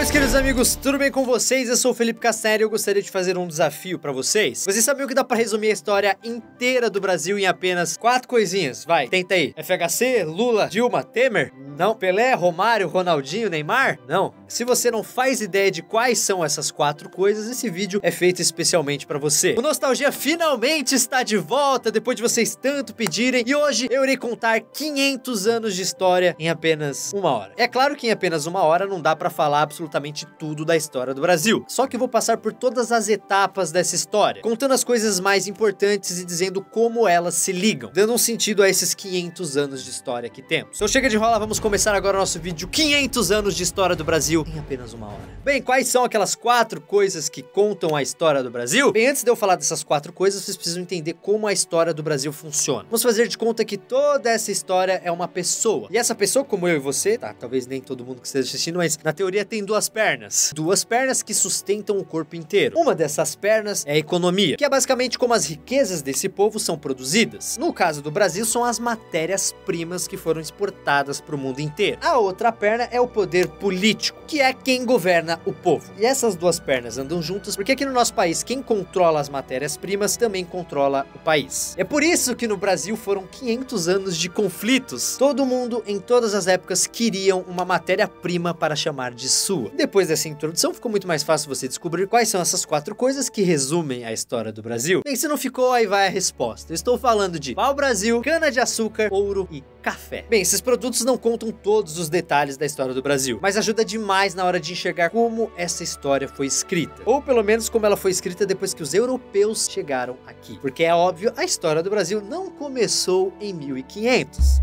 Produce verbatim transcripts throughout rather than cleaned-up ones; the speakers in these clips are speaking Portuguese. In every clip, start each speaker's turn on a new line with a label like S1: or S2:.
S1: meus queridos amigos, tudo bem com vocês? Eu sou o Felipe Castanheira e eu gostaria de fazer um desafio pra vocês. Vocês sabiam que dá pra resumir a história inteira do Brasil em apenas quatro coisinhas? Vai, tenta aí. F H C, Lula, Dilma, Temer? Não. Pelé, Romário, Ronaldinho, Neymar? Não. Se você não faz ideia de quais são essas quatro coisas, esse vídeo é feito especialmente pra você. O Nostalgia finalmente está de volta, depois de vocês tanto pedirem, e hoje eu irei contar quinhentos anos de história em apenas uma hora. É claro que em apenas uma hora não dá pra falar absolutamente tudo da história do Brasil, só que eu vou passar por todas as etapas dessa história, contando as coisas mais importantes e dizendo como elas se ligam, dando um sentido a esses quinhentos anos de história que temos. Então chega de rola, vamos começar agora o nosso vídeo quinhentos anos de história do Brasil em apenas uma hora. Bem, quais são aquelas quatro coisas que contam a história do Brasil? Bem, antes de eu falar dessas quatro coisas, vocês precisam entender como a história do Brasil funciona. Vamos fazer de conta que toda essa história é uma pessoa, e essa pessoa, como eu e você, tá? Talvez nem todo mundo que esteja assistindo, mas na teoria tem duas pernas. Duas pernas que sustentam o corpo inteiro. Uma dessas pernas é a economia, que é basicamente como as riquezas desse povo são produzidas. No caso do Brasil, são as matérias-primas que foram exportadas para o mundo inteiro. A outra perna é o poder político, que é quem governa o povo. E essas duas pernas andam juntas porque aqui no nosso país, quem controla as matérias-primas também controla o país. É por isso que no Brasil foram quinhentos anos de conflitos. Todo mundo, em todas as épocas, queriam uma matéria-prima para chamar de sua. Depois dessa introdução, ficou muito mais fácil você descobrir quais são essas quatro coisas que resumem a história do Brasil. Bem, se não ficou, aí vai a resposta. Eu estou falando de pau-brasil, cana-de-açúcar, ouro e café. Bem, esses produtos não contam todos os detalhes da história do Brasil, mas ajuda demais na hora de enxergar como essa história foi escrita. Ou pelo menos como ela foi escrita depois que os europeus chegaram aqui. Porque é óbvio, a história do Brasil não começou em mil e quinhentos.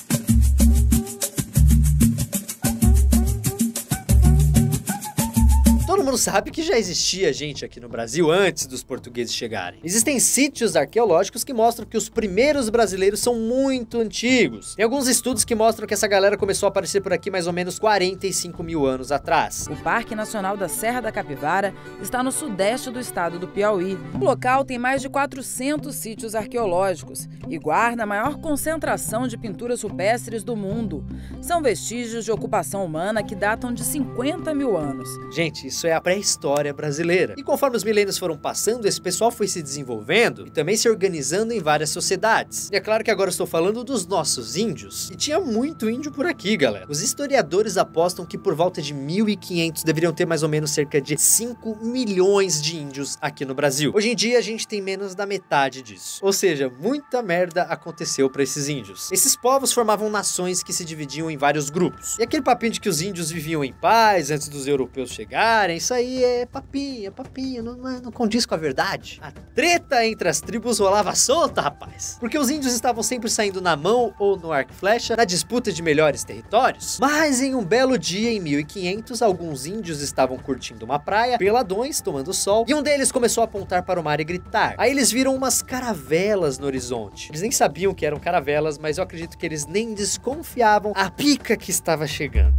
S1: Todo mundo sabe que já existia gente aqui no Brasil antes dos portugueses chegarem. Existem sítios arqueológicos que mostram que os primeiros brasileiros são muito antigos. Tem alguns estudos que mostram que essa galera começou a aparecer por aqui mais ou menos quarenta e cinco mil anos atrás.
S2: O Parque Nacional da Serra da Capivara está no sudeste do estado do Piauí. O local tem mais de quatrocentos sítios arqueológicos e guarda a maior concentração de pinturas rupestres do mundo. São vestígios de ocupação humana que datam de cinquenta mil anos.
S1: Gente, isso é a pré-história brasileira. E conforme os milênios foram passando, esse pessoal foi se desenvolvendo e também se organizando em várias sociedades. E é claro que agora eu estou falando dos nossos índios. E tinha muito índio por aqui, galera. Os historiadores apostam que por volta de mil e quinhentos deveriam ter mais ou menos cerca de cinco milhões de índios aqui no Brasil. Hoje em dia a gente tem menos da metade disso. Ou seja, muita merda aconteceu para esses índios. Esses povos formavam nações que se dividiam em vários grupos. E aquele papinho de que os índios viviam em paz antes dos europeus chegarem, isso aí é papinho, é papinho, não, não, não condiz com a verdade. A treta entre as tribos rolava solta, rapaz. Porque os índios estavam sempre saindo na mão ou no arco e flecha na disputa de melhores territórios. Mas em um belo dia, em mil e quinhentos, alguns índios estavam curtindo uma praia, peladões, tomando sol, e um deles começou a apontar para o mar e gritar. Aí eles viram umas caravelas no horizonte. Eles nem sabiam que eram caravelas, mas eu acredito que eles nem desconfiavam a pica que estava chegando.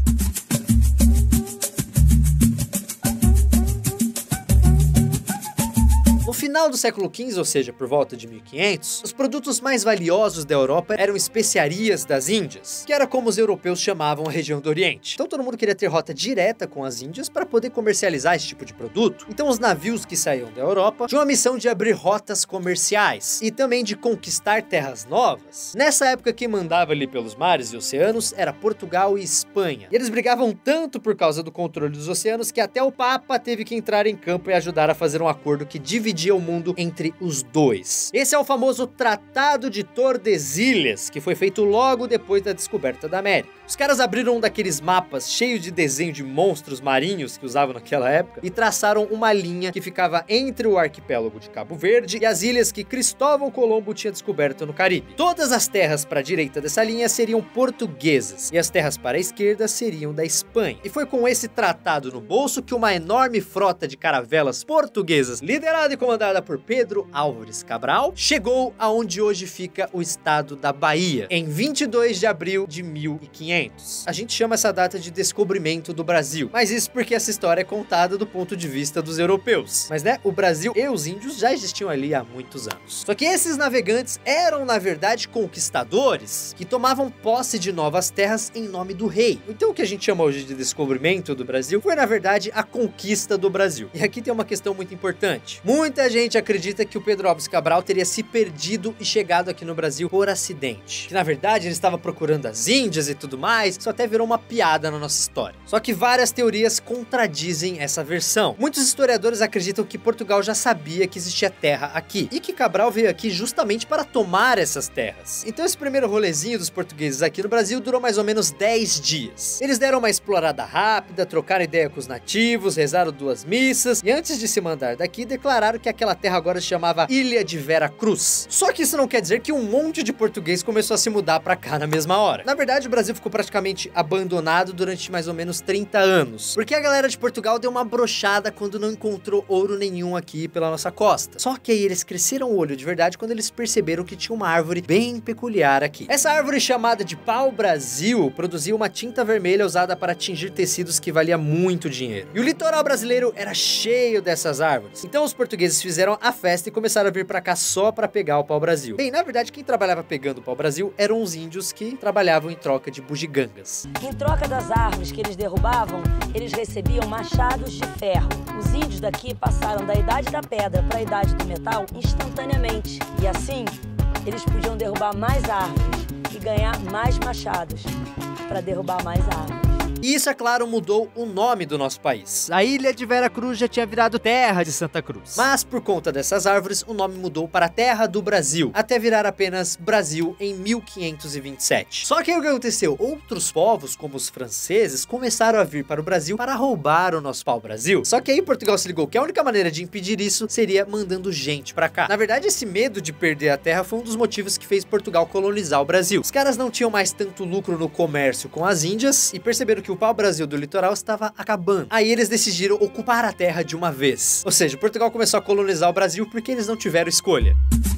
S1: No final do século quinze, ou seja, por volta de mil e quinhentos, os produtos mais valiosos da Europa eram especiarias das Índias, que era como os europeus chamavam a região do Oriente. Então todo mundo queria ter rota direta com as Índias para poder comercializar esse tipo de produto. Então os navios que saíam da Europa tinham a missão de abrir rotas comerciais e também de conquistar terras novas. Nessa época quem mandava ali pelos mares e oceanos era Portugal e Espanha. E eles brigavam tanto por causa do controle dos oceanos que até o Papa teve que entrar em campo e ajudar a fazer um acordo que dividia o mundo entre os dois. Esse é o famoso Tratado de Tordesilhas, que foi feito logo depois da descoberta da América. Os caras abriram um daqueles mapas cheios de desenho de monstros marinhos que usavam naquela época e traçaram uma linha que ficava entre o arquipélago de Cabo Verde e as ilhas que Cristóvão Colombo tinha descoberto no Caribe. Todas as terras para a direita dessa linha seriam portuguesas e as terras para a esquerda seriam da Espanha. E foi com esse tratado no bolso que uma enorme frota de caravelas portuguesas, liderada e comandada comandada por Pedro Álvares Cabral, chegou aonde hoje fica o estado da Bahia, em vinte e dois de abril de mil e quinhentos. A gente chama essa data de descobrimento do Brasil, mas isso porque essa história é contada do ponto de vista dos europeus. Mas né, o Brasil e os índios já existiam ali há muitos anos. Só que esses navegantes eram, na verdade, conquistadores que tomavam posse de novas terras em nome do rei. Então o que a gente chama hoje de descobrimento do Brasil foi, na verdade, a conquista do Brasil. E aqui tem uma questão muito importante. Muita gente acredita que o Pedro Álvares Cabral teria se perdido e chegado aqui no Brasil por acidente. Que, na verdade, ele estava procurando as Índias e tudo mais. Isso até virou uma piada na nossa história. Só que várias teorias contradizem essa versão. Muitos historiadores acreditam que Portugal já sabia que existia terra aqui e que Cabral veio aqui justamente para tomar essas terras. Então esse primeiro rolezinho dos portugueses aqui no Brasil durou mais ou menos dez dias. Eles deram uma explorada rápida, trocaram ideia com os nativos, rezaram duas missas e antes de se mandar daqui declararam que aquela terra agora se chamava Ilha de Vera Cruz. Só que isso não quer dizer que um monte de português começou a se mudar para cá na mesma hora. Na verdade, o Brasil ficou praticamente abandonado durante mais ou menos trinta anos, porque a galera de Portugal deu uma brochada quando não encontrou ouro nenhum aqui pela nossa costa. Só que aí eles cresceram o olho de verdade quando eles perceberam que tinha uma árvore bem peculiar aqui. Essa árvore, chamada de pau-brasil, produzia uma tinta vermelha usada para tingir tecidos que valia muito dinheiro. E o litoral brasileiro era cheio dessas árvores. Então os portugueses fizeram a festa e começaram a vir para cá só para pegar o pau-brasil. Bem, na verdade, quem trabalhava pegando o pau-brasil eram os índios que trabalhavam em troca de bugigangas.
S3: Em troca das árvores que eles derrubavam, eles recebiam machados de ferro. Os índios daqui passaram da idade da pedra para a idade do metal instantaneamente. E assim, eles podiam derrubar mais árvores e ganhar mais machados para derrubar mais árvores.
S1: E isso, é claro, mudou o nome do nosso país. A Ilha de Vera Cruz já tinha virado Terra de Santa Cruz. Mas, por conta dessas árvores, o nome mudou para Terra do Brasil, até virar apenas Brasil em mil quinhentos e vinte e sete. Só que aí o que aconteceu? Outros povos, como os franceses, começaram a vir para o Brasil para roubar o nosso pau-brasil. Só que aí Portugal se ligou que a única maneira de impedir isso seria mandando gente para cá. Na verdade, esse medo de perder a terra foi um dos motivos que fez Portugal colonizar o Brasil. Os caras não tinham mais tanto lucro no comércio com as Índias e perceberam que o pau-brasil do litoral estava acabando. Aí eles decidiram ocupar a terra de uma vez. Ou seja, Portugal começou a colonizar o Brasil porque eles não tiveram escolha.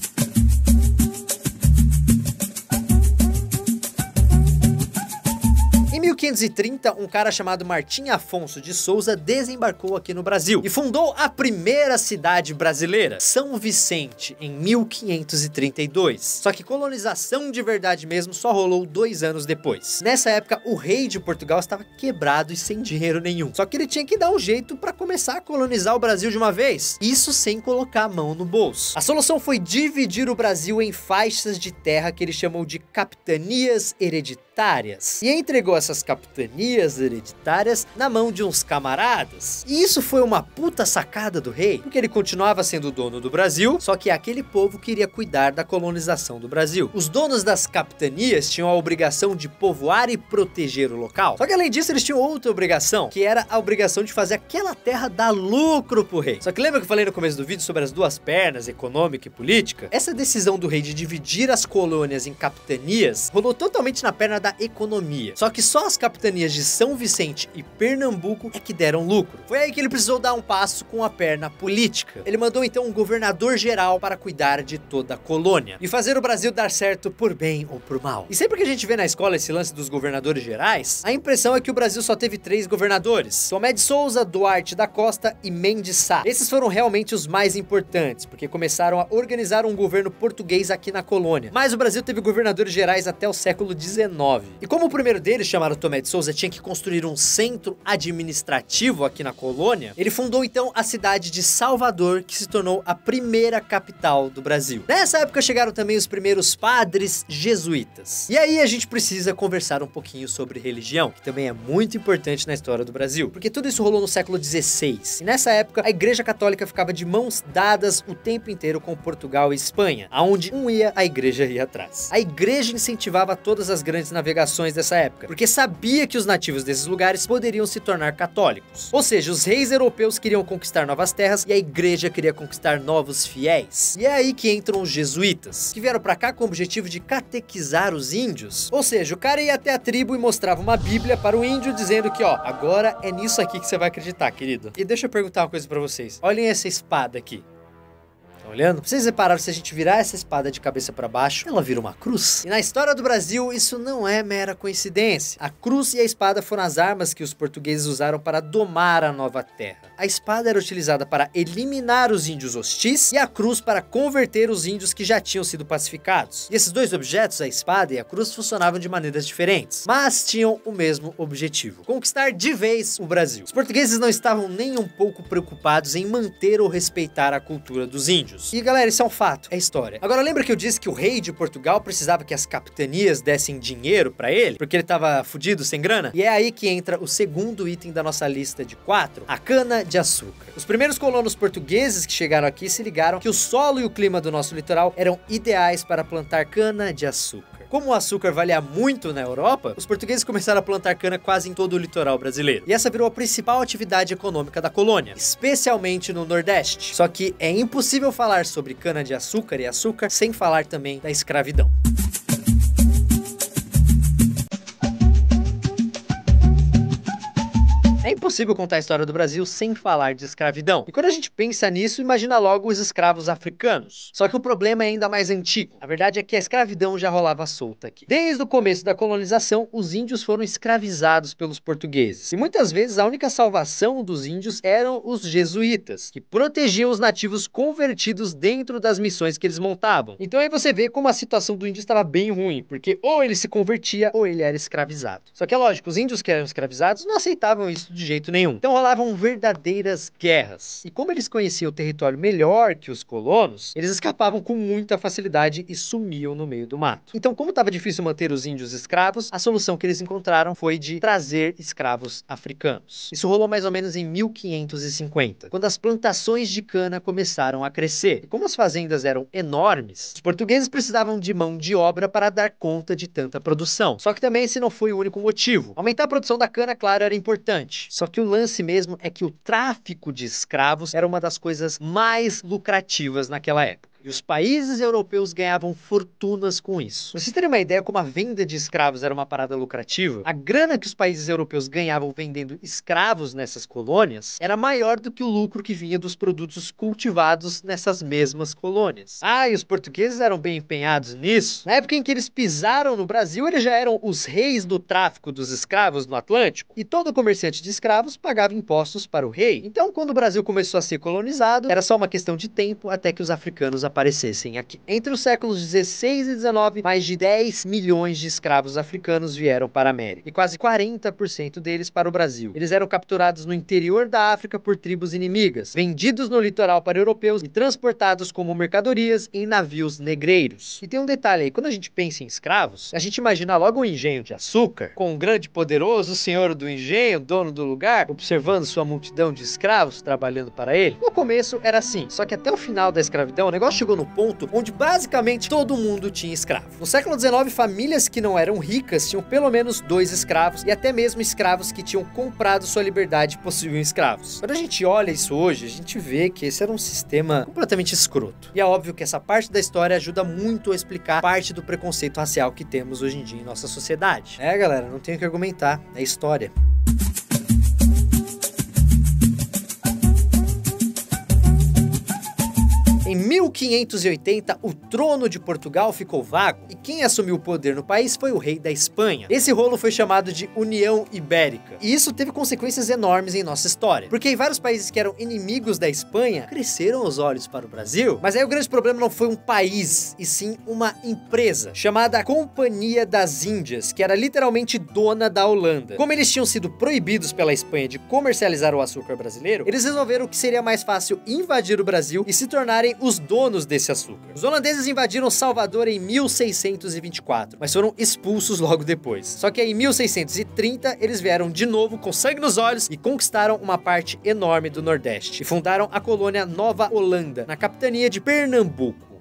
S1: Em mil quinhentos e trinta, um cara chamado Martim Afonso de Souza desembarcou aqui no Brasil e fundou a primeira cidade brasileira, São Vicente, em mil quinhentos e trinta e dois. Só que colonização de verdade mesmo só rolou dois anos depois. Nessa época, o rei de Portugal estava quebrado e sem dinheiro nenhum. Só que ele tinha que dar um jeito para começar a colonizar o Brasil de uma vez. Isso sem colocar a mão no bolso. A solução foi dividir o Brasil em faixas de terra que ele chamou de capitanias hereditárias. E entregou essas capitanias hereditárias na mão de uns camaradas. E isso foi uma puta sacada do rei, porque ele continuava sendo o dono do Brasil, só que aquele povo queria cuidar da colonização do Brasil. Os donos das capitanias tinham a obrigação de povoar e proteger o local. Só que além disso, eles tinham outra obrigação, que era a obrigação de fazer aquela terra dar lucro pro rei. Só que lembra que eu falei no começo do vídeo sobre as duas pernas, econômica e política? Essa decisão do rei de dividir as colônias em capitanias rolou totalmente na perna da economia. Só que só as capitanias de São Vicente e Pernambuco é que deram lucro. Foi aí que ele precisou dar um passo com a perna política. Ele mandou então um governador geral para cuidar de toda a colônia e fazer o Brasil dar certo por bem ou por mal. E sempre que a gente vê na escola esse lance dos governadores gerais, a impressão é que o Brasil só teve três governadores: Tomé de Souza, Duarte da Costa e Mendes Sá. Esses foram realmente os mais importantes, porque começaram a organizar um governo português aqui na colônia. Mas o Brasil teve governadores gerais até o século dezenove. E como o primeiro deles, chamado Tomé de Souza, tinha que construir um centro administrativo aqui na colônia, ele fundou então a cidade de Salvador, que se tornou a primeira capital do Brasil. Nessa época chegaram também os primeiros padres jesuítas. E aí a gente precisa conversar um pouquinho sobre religião, que também é muito importante na história do Brasil, porque tudo isso rolou no século dezesseis. E nessa época a Igreja Católica ficava de mãos dadas o tempo inteiro com Portugal e Espanha. Aonde um ia, a igreja ia atrás. A igreja incentivava todas as grandes navegações dessa época, porque sabia que os nativos desses lugares poderiam se tornar católicos. Ou seja, os reis europeus queriam conquistar novas terras e a igreja queria conquistar novos fiéis. E é aí que entram os jesuítas, que vieram pra cá com o objetivo de catequizar os índios. Ou seja, o cara ia até a tribo e mostrava uma bíblia para o índio dizendo que, ó, agora é nisso aqui que você vai acreditar, querido. E deixa eu perguntar uma coisa pra vocês. Olhem essa espada aqui. olhando? Vocês repararam, se a gente virar essa espada de cabeça para baixo, ela vira uma cruz? E na história do Brasil, isso não é mera coincidência. A cruz e a espada foram as armas que os portugueses usaram para domar a nova terra. A espada era utilizada para eliminar os índios hostis e a cruz para converter os índios que já tinham sido pacificados. E esses dois objetos, a espada e a cruz, funcionavam de maneiras diferentes, mas tinham o mesmo objetivo: conquistar de vez o Brasil. Os portugueses não estavam nem um pouco preocupados em manter ou respeitar a cultura dos índios. E galera, isso é um fato, é história. Agora, lembra que eu disse que o rei de Portugal precisava que as capitanias dessem dinheiro pra ele, porque ele tava fudido, sem grana? E é aí que entra o segundo item da nossa lista de quatro: a cana-de-açúcar. Os primeiros colonos portugueses que chegaram aqui se ligaram que o solo e o clima do nosso litoral eram ideais para plantar cana-de-açúcar. Como o açúcar valia muito na Europa, os portugueses começaram a plantar cana quase em todo o litoral brasileiro. E essa virou a principal atividade econômica da colônia, especialmente no Nordeste. Só que é impossível falar sobre cana-de-açúcar e açúcar sem falar também da escravidão. É impossível contar a história do Brasil sem falar de escravidão. E quando a gente pensa nisso, imagina logo os escravos africanos. Só que o problema é ainda mais antigo. A verdade é que a escravidão já rolava solta aqui. Desde o começo da colonização, os índios foram escravizados pelos portugueses. E muitas vezes a única salvação dos índios eram os jesuítas, que protegiam os nativos convertidos dentro das missões que eles montavam. Então aí você vê como a situação do índio estava bem ruim, porque ou ele se convertia ou ele era escravizado. Só que é lógico, os índios que eram escravizados não aceitavam isso de jeito nenhum. Então rolavam verdadeiras guerras. E como eles conheciam o território melhor que os colonos, eles escapavam com muita facilidade e sumiam no meio do mato. Então, como estava difícil manter os índios escravos, a solução que eles encontraram foi de trazer escravos africanos. Isso rolou mais ou menos em mil quinhentos e cinquenta, quando as plantações de cana começaram a crescer. E como as fazendas eram enormes, os portugueses precisavam de mão de obra para dar conta de tanta produção. Só que também esse não foi o único motivo. Aumentar a produção da cana, claro, era importante. Só que o lance mesmo é que o tráfico de escravos era uma das coisas mais lucrativas naquela época. E os países europeus ganhavam fortunas com isso. Pra vocês terem uma ideia como a venda de escravos era uma parada lucrativa, a grana que os países europeus ganhavam vendendo escravos nessas colônias era maior do que o lucro que vinha dos produtos cultivados nessas mesmas colônias. Ah, e os portugueses eram bem empenhados nisso. Na época em que eles pisaram no Brasil, eles já eram os reis do tráfico dos escravos no Atlântico, e todo comerciante de escravos pagava impostos para o rei. Então, quando o Brasil começou a ser colonizado, era só uma questão de tempo até que os africanos aparecessem aqui. Entre os séculos dezesseis e dezenove, mais de dez milhões de escravos africanos vieram para a América, e quase quarenta por cento deles para o Brasil. Eles eram capturados no interior da África por tribos inimigas, vendidos no litoral para europeus e transportados como mercadorias em navios negreiros. E tem um detalhe aí, quando a gente pensa em escravos, a gente imagina logo um engenho de açúcar, com um grande poderoso senhor do engenho, dono do lugar, observando sua multidão de escravos trabalhando para ele. No começo era assim, só que até o final da escravidão, o negócio chegou no ponto onde basicamente todo mundo tinha escravo. No século dezenove, famílias que não eram ricas tinham pelo menos dois escravos, e até mesmo escravos que tinham comprado sua liberdade possuíam escravos. Quando a gente olha isso hoje, a gente vê que esse era um sistema completamente escroto. E é óbvio que essa parte da história ajuda muito a explicar parte do preconceito racial que temos hoje em dia em nossa sociedade. É, galera, não tenho o que argumentar, é história. Em mil quinhentos e oitenta, o trono de Portugal ficou vago e quem assumiu o poder no país foi o rei da Espanha. Esse rolo foi chamado de União Ibérica. E isso teve consequências enormes em nossa história, porque em vários países que eram inimigos da Espanha cresceram os olhos para o Brasil. Mas aí o grande problema não foi um país, e sim uma empresa chamada Companhia das Índias, que era literalmente dona da Holanda. Como eles tinham sido proibidos pela Espanha de comercializar o açúcar brasileiro, eles resolveram que seria mais fácil invadir o Brasil e se tornarem os donos desse açúcar. Os holandeses invadiram Salvador em mil seiscentos e vinte e quatro, mas foram expulsos logo depois. Só que aí, em mil seiscentos e trinta, eles vieram de novo com sangue nos olhos e conquistaram uma parte enorme do Nordeste e fundaram a colônia Nova Holanda, na capitania de Pernambuco.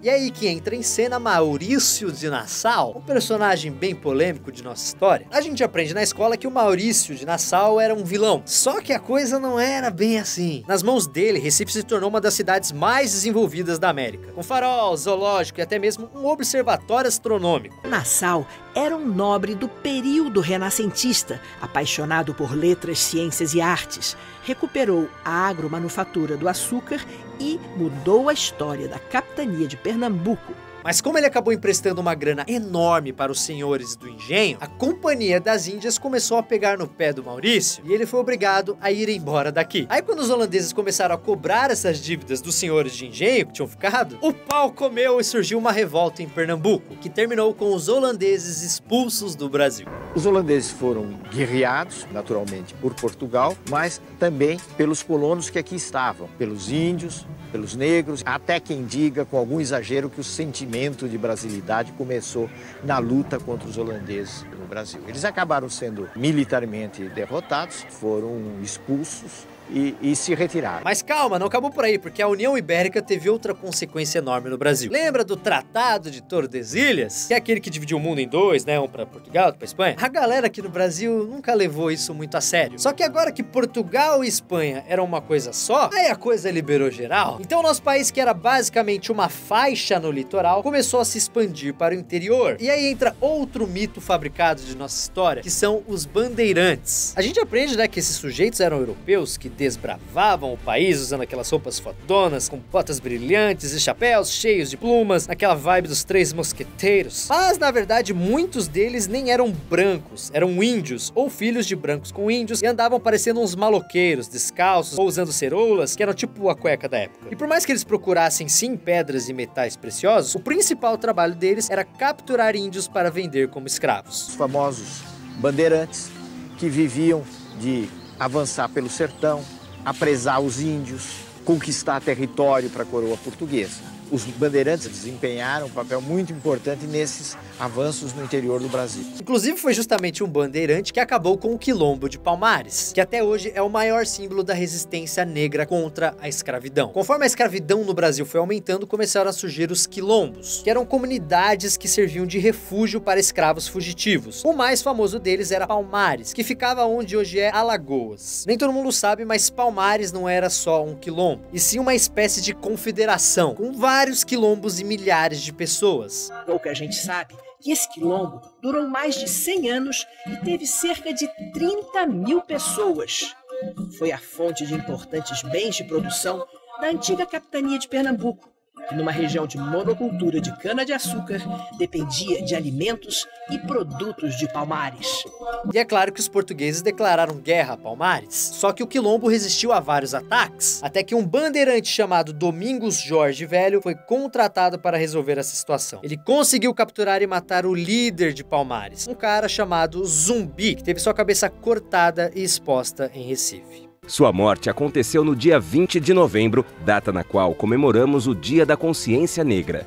S1: E aí que entra em cena Maurício de Nassau, um personagem bem polêmico de nossa história. A gente aprende na escola que o Maurício de Nassau era um vilão, só que a coisa não era bem assim. Nas mãos dele, Recife se tornou uma das cidades mais desenvolvidas da América, com farol, zoológico e até mesmo um observatório astronômico.
S4: Nassau era um nobre do período renascentista, apaixonado por letras, ciências e artes. Recuperou a agromanufatura do açúcar e mudou a história da capitania de Pernambuco.
S1: Mas como ele acabou emprestando uma grana enorme para os senhores do engenho, a Companhia das Índias começou a pegar no pé do Maurício e ele foi obrigado a ir embora daqui. Aí quando os holandeses começaram a cobrar essas dívidas dos senhores de engenho que tinham ficado, o pau comeu e surgiu uma revolta em Pernambuco, que terminou com os holandeses expulsos do Brasil.
S5: Os holandeses foram guerreados, naturalmente, por Portugal, mas também pelos colonos que aqui estavam, pelos índios, pelos negros, até quem diga, com algum exagero, que o sentimento de brasilidade começou na luta contra os holandeses no Brasil. Eles acabaram sendo militarmente derrotados, foram expulsos E, e se retiraram.
S1: Mas calma, não acabou por aí, porque a União Ibérica teve outra consequência enorme no Brasil. Lembra do Tratado de Tordesilhas? Que é aquele que dividiu o mundo em dois, né? Um pra Portugal, outro pra Espanha. A galera aqui no Brasil nunca levou isso muito a sério. Só que agora que Portugal e Espanha eram uma coisa só, aí a coisa liberou geral. Então o nosso país, que era basicamente uma faixa no litoral, começou a se expandir para o interior. E aí entra outro mito fabricado de nossa história, que são os bandeirantes. A gente aprende, né, que esses sujeitos eram europeus que desbravavam o país usando aquelas roupas fodonas, com botas brilhantes e chapéus cheios de plumas, naquela vibe dos Três Mosqueteiros. Mas, na verdade, muitos deles nem eram brancos, eram índios, ou filhos de brancos com índios, e andavam parecendo uns maloqueiros, descalços, ou usando ceroulas, que eram tipo a cueca da época. E por mais que eles procurassem, sim, pedras e metais preciosos, o principal trabalho deles era capturar índios para vender como escravos.
S5: Os famosos bandeirantes, que viviam de avançar pelo sertão, apresar os índios, conquistar território para a coroa portuguesa. Os bandeirantes desempenharam um papel muito importante nesses avanços no interior do Brasil.
S1: Inclusive foi justamente um bandeirante que acabou com o Quilombo de Palmares, que até hoje é o maior símbolo da resistência negra contra a escravidão. Conforme a escravidão no Brasil foi aumentando, começaram a surgir os quilombos, que eram comunidades que serviam de refúgio para escravos fugitivos. O mais famoso deles era Palmares, que ficava onde hoje é Alagoas. Nem todo mundo sabe, mas Palmares não era só um quilombo, e sim uma espécie de confederação, com vários quilombos e milhares de pessoas.
S4: Pouca gente sabe que esse quilombo durou mais de cem anos e teve cerca de trinta mil pessoas. Foi a fonte de importantes bens de produção da antiga capitania de Pernambuco, que numa região de monocultura de cana-de-açúcar dependia de alimentos e produtos de Palmares.
S1: E é claro que os portugueses declararam guerra a Palmares, só que o quilombo resistiu a vários ataques, até que um bandeirante chamado Domingos Jorge Velho foi contratado para resolver essa situação. Ele conseguiu capturar e matar o líder de Palmares, um cara chamado Zumbi, que teve sua cabeça cortada e exposta em Recife.
S6: Sua morte aconteceu no dia vinte de novembro, data na qual comemoramos o Dia da Consciência Negra.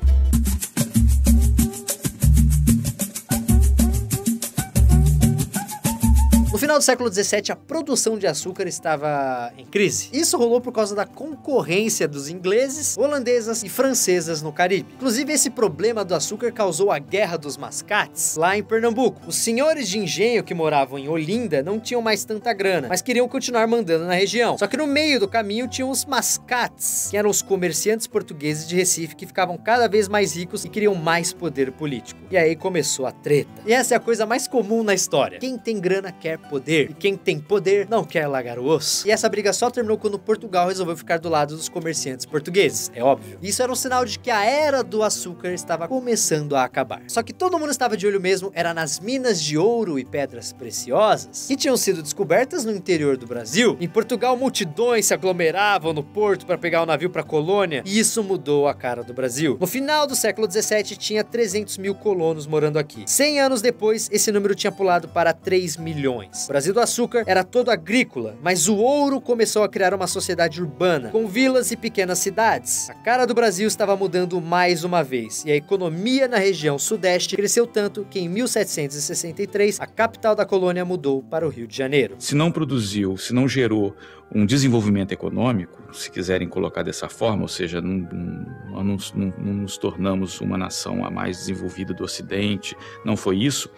S1: No final do século dezessete, a produção de açúcar estava em crise. Isso rolou por causa da concorrência dos ingleses, holandesas e francesas no Caribe. Inclusive, esse problema do açúcar causou a Guerra dos Mascates lá em Pernambuco. Os senhores de engenho que moravam em Olinda não tinham mais tanta grana, mas queriam continuar mandando na região. Só que no meio do caminho tinham os mascates, que eram os comerciantes portugueses de Recife que ficavam cada vez mais ricos e queriam mais poder político. E aí começou a treta. E essa é a coisa mais comum na história. Quem tem grana quer poder, e quem tem poder não quer largar o osso. E essa briga só terminou quando Portugal resolveu ficar do lado dos comerciantes portugueses, é óbvio. Isso era um sinal de que a era do açúcar estava começando a acabar. Só que todo mundo estava de olho mesmo, era nas minas de ouro e pedras preciosas, que tinham sido descobertas no interior do Brasil. Em Portugal, multidões se aglomeravam no porto para pegar o navio para a colônia, e isso mudou a cara do Brasil. No final do século dezessete, tinha trezentos mil colonos morando aqui. cem anos depois, esse número tinha pulado para três milhões. O Brasil do açúcar era todo agrícola, mas o ouro começou a criar uma sociedade urbana, com vilas e pequenas cidades. A cara do Brasil estava mudando mais uma vez, e a economia na região sudeste cresceu tanto que em mil setecentos e sessenta e três a capital da colônia mudou para o Rio de Janeiro.
S7: Se não produziu, se não gerou um desenvolvimento econômico, se quiserem colocar dessa forma, ou seja, não, não, não, não nos tornamos uma nação a mais desenvolvida do Ocidente, não foi isso.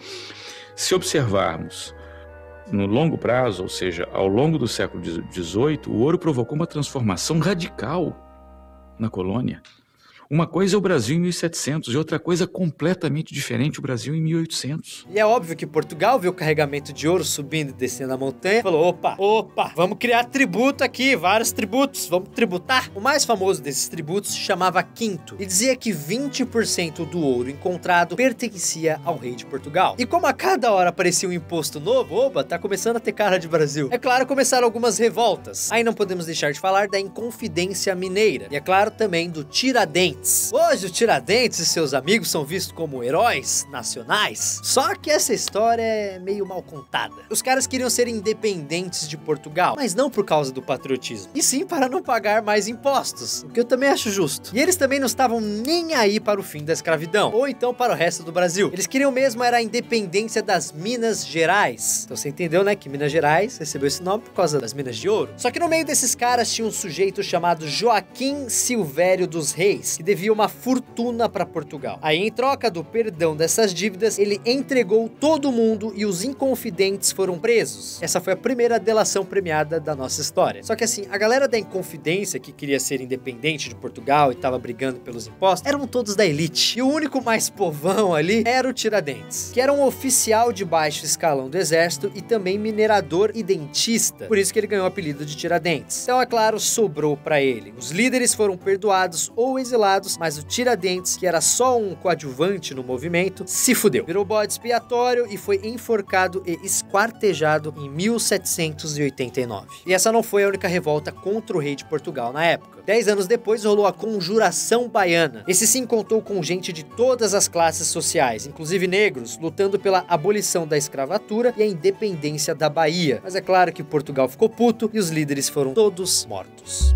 S7: Se observarmos no longo prazo, ou seja, ao longo do século dezoito, o ouro provocou uma transformação radical na colônia. Uma coisa é o Brasil em mil e setecentos e outra coisa completamente diferente, o Brasil em mil e oitocentos.
S1: E é óbvio que Portugal viu o carregamento de ouro subindo e descendo a montanha e falou, opa, opa, vamos criar tributo aqui, vários tributos, vamos tributar. O mais famoso desses tributos se chamava quinto e dizia que vinte por cento do ouro encontrado pertencia ao rei de Portugal. E como a cada hora aparecia um imposto novo, opa, tá começando a ter cara de Brasil. É claro, começaram algumas revoltas. Aí não podemos deixar de falar da Inconfidência Mineira e é claro também do Tiradentes. Hoje o Tiradentes e seus amigos são vistos como heróis nacionais, só que essa história é meio mal contada. Os caras queriam ser independentes de Portugal, mas não por causa do patriotismo, e sim para não pagar mais impostos, o que eu também acho justo. E eles também não estavam nem aí para o fim da escravidão, ou então para o resto do Brasil. Eles queriam mesmo era a independência das Minas Gerais. Então você entendeu, né, que Minas Gerais recebeu esse nome por causa das minas de ouro. Só que no meio desses caras tinha um sujeito chamado Joaquim Silvério dos Reis, que devia uma fortuna para Portugal. Aí, em troca do perdão dessas dívidas, ele entregou todo mundo e os inconfidentes foram presos. Essa foi a primeira delação premiada da nossa história. Só que assim, a galera da Inconfidência, que queria ser independente de Portugal e tava brigando pelos impostos, eram todos da elite. E o único mais povão ali era o Tiradentes, que era um oficial de baixo escalão do exército e também minerador e dentista. Por isso que ele ganhou o apelido de Tiradentes. Então, é claro, sobrou para ele. Os líderes foram perdoados ou exilados, mas o Tiradentes, que era só um coadjuvante no movimento, se fudeu. Virou bode expiatório e foi enforcado e esquartejado em mil setecentos e oitenta e nove. E essa não foi a única revolta contra o rei de Portugal na época. Dez anos depois rolou a Conjuração Baiana. Esse sim contou com gente de todas as classes sociais, inclusive negros, lutando pela abolição da escravatura e a independência da Bahia. Mas é claro que Portugal ficou puto e os líderes foram todos mortos.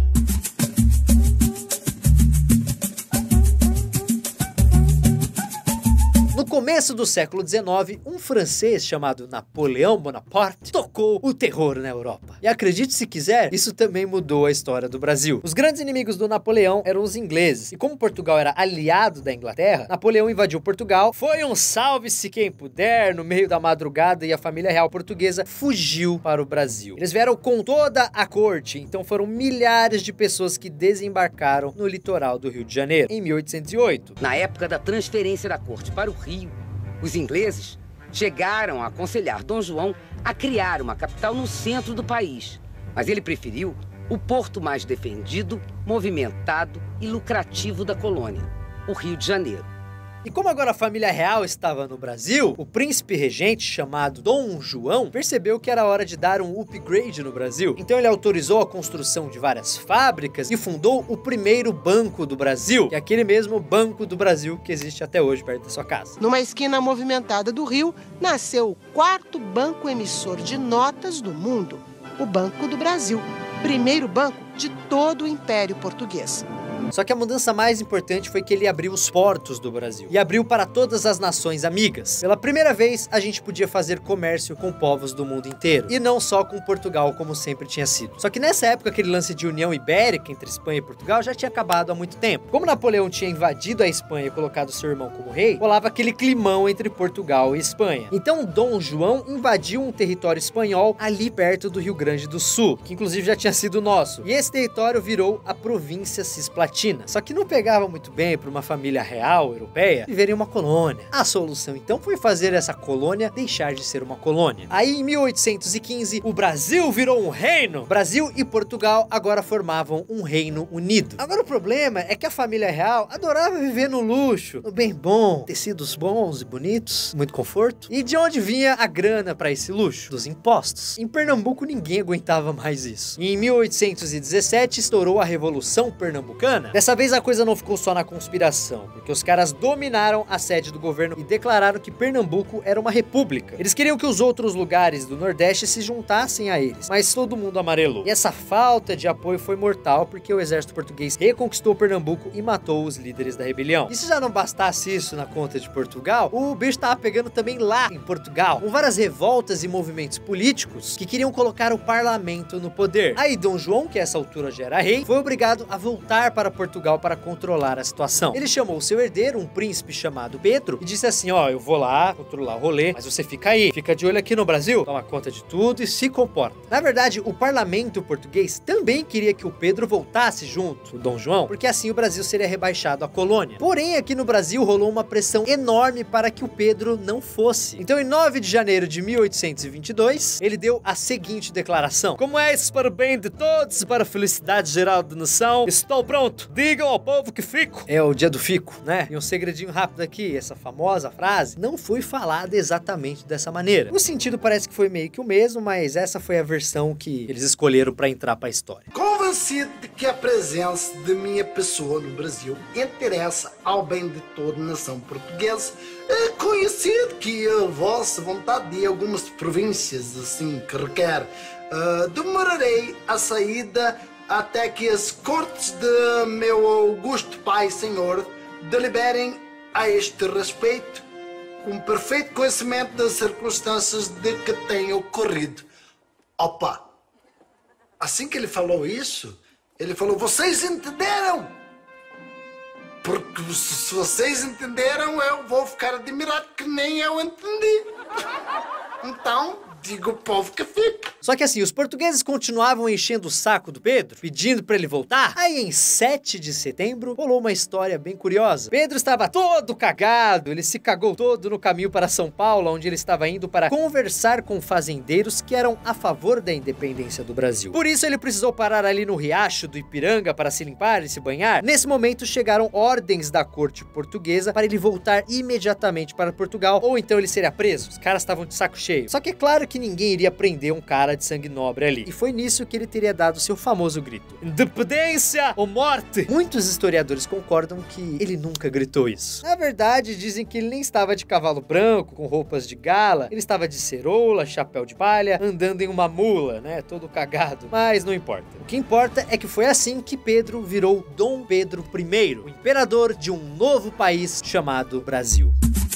S1: No começo do século dezenove, um francês chamado Napoleão Bonaparte tocou o terror na Europa. E acredite se quiser, isso também mudou a história do Brasil. Os grandes inimigos do Napoleão eram os ingleses, e como Portugal era aliado da Inglaterra, Napoleão invadiu Portugal, foi um salve-se quem puder no meio da madrugada e a família real portuguesa fugiu para o Brasil. Eles vieram com toda a corte, então foram milhares de pessoas que desembarcaram no litoral do Rio de Janeiro, em mil oitocentos e oito.
S8: Na época da transferência da corte para o Rio, os ingleses chegaram a aconselhar Dom João a criar uma capital no centro do país, mas ele preferiu o porto mais defendido, movimentado e lucrativo da colônia, o Rio de Janeiro.
S1: E como agora a família real estava no Brasil, o príncipe regente, chamado Dom João, percebeu que era hora de dar um upgrade no Brasil. Então ele autorizou a construção de várias fábricas e fundou o primeiro Banco do Brasil, que é aquele mesmo Banco do Brasil que existe até hoje perto da sua casa.
S4: Numa esquina movimentada do Rio, nasceu o quarto banco emissor de notas do mundo, o Banco do Brasil, primeiro banco de todo o Império Português.
S1: Só que a mudança mais importante foi que ele abriu os portos do Brasil e abriu para todas as nações amigas. Pela primeira vez, a gente podia fazer comércio com povos do mundo inteiro e não só com Portugal, como sempre tinha sido. Só que nessa época, aquele lance de união ibérica entre Espanha e Portugal já tinha acabado há muito tempo. Como Napoleão tinha invadido a Espanha e colocado seu irmão como rei, rolava aquele climão entre Portugal e Espanha. Então Dom João invadiu um território espanhol ali perto do Rio Grande do Sul, que inclusive já tinha sido nosso. E esse território virou a província Cisplatina. Só que não pegava muito bem para uma família real europeia viver em uma colônia. A solução então foi fazer essa colônia deixar de ser uma colônia. Aí em mil oitocentos e quinze o Brasil virou um reino. Brasil e Portugal agora formavam um reino unido. Agora o problema é que a família real adorava viver no luxo, no bem bom, tecidos bons e bonitos, muito conforto. E de onde vinha a grana para esse luxo? Dos impostos. Em Pernambuco ninguém aguentava mais isso. E em mil oitocentos e dezessete estourou a Revolução Pernambucana. Viana. Dessa vez a coisa não ficou só na conspiração, porque os caras dominaram a sede do governo e declararam que Pernambuco era uma república. Eles queriam que os outros lugares do Nordeste se juntassem a eles, mas todo mundo amarelou. E essa falta de apoio foi mortal, porque o exército português reconquistou Pernambuco e matou os líderes da rebelião. E se já não bastasse isso na conta de Portugal, o bicho tava pegando também lá em Portugal, com várias revoltas e movimentos políticos que queriam colocar o parlamento no poder. Aí Dom João, que a essa altura já era rei, foi obrigado a voltar para Portugal para controlar a situação. Ele chamou seu herdeiro, um príncipe chamado Pedro, e disse assim: ó, eu vou lá controlar o rolê, mas você fica aí, fica de olho aqui no Brasil, toma conta de tudo e se comporta. Na verdade, o parlamento português também queria que o Pedro voltasse junto, o Dom João, porque assim o Brasil seria rebaixado à colônia. Porém, aqui no Brasil rolou uma pressão enorme para que o Pedro não fosse. Então, em nove de janeiro de mil oitocentos e vinte e dois, ele deu a seguinte declaração: como é isso para o bem de todos e para a felicidade geral da nação, estou pronto, digam ao povo que fico. É o dia do fico, né? E um segredinho rápido aqui, essa famosa frase não foi falada exatamente dessa maneira. O sentido parece que foi meio que o mesmo, mas essa foi a versão que eles escolheram para entrar para a história.
S9: Convencido de que a presença de minha pessoa no Brasil interessa ao bem de toda a nação portuguesa, é conhecido que a vossa vontade de algumas províncias assim que requer, uh, demorarei a saída até que as cortes de meu augusto pai senhor deliberem a este respeito, com perfeito conhecimento das circunstâncias de que tem ocorrido. Opa! Assim que ele falou isso, ele falou: vocês entenderam? Porque se vocês entenderam, eu vou ficar admirado que nem eu entendi. Então, digo o povo que fica.
S1: Só que assim, os portugueses continuavam enchendo o saco do Pedro, pedindo pra ele voltar. Aí em sete de setembro, rolou uma história bem curiosa. Pedro estava todo cagado, ele se cagou todo no caminho para São Paulo, onde ele estava indo para conversar com fazendeiros que eram a favor da independência do Brasil. Por isso ele precisou parar ali no riacho do Ipiranga para se limpar e se banhar. Nesse momento chegaram ordens da corte portuguesa para ele voltar imediatamente para Portugal, ou então ele seria preso. Os caras estavam de saco cheio. Só que é claro que que ninguém iria prender um cara de sangue nobre ali. E foi nisso que ele teria dado seu famoso grito: independência ou morte! Muitos historiadores concordam que ele nunca gritou isso. Na verdade, dizem que ele nem estava de cavalo branco, com roupas de gala, ele estava de ceroula, chapéu de palha, andando em uma mula, né, todo cagado. Mas não importa. O que importa é que foi assim que Pedro virou Dom Pedro primeiro, o imperador de um novo país chamado Brasil.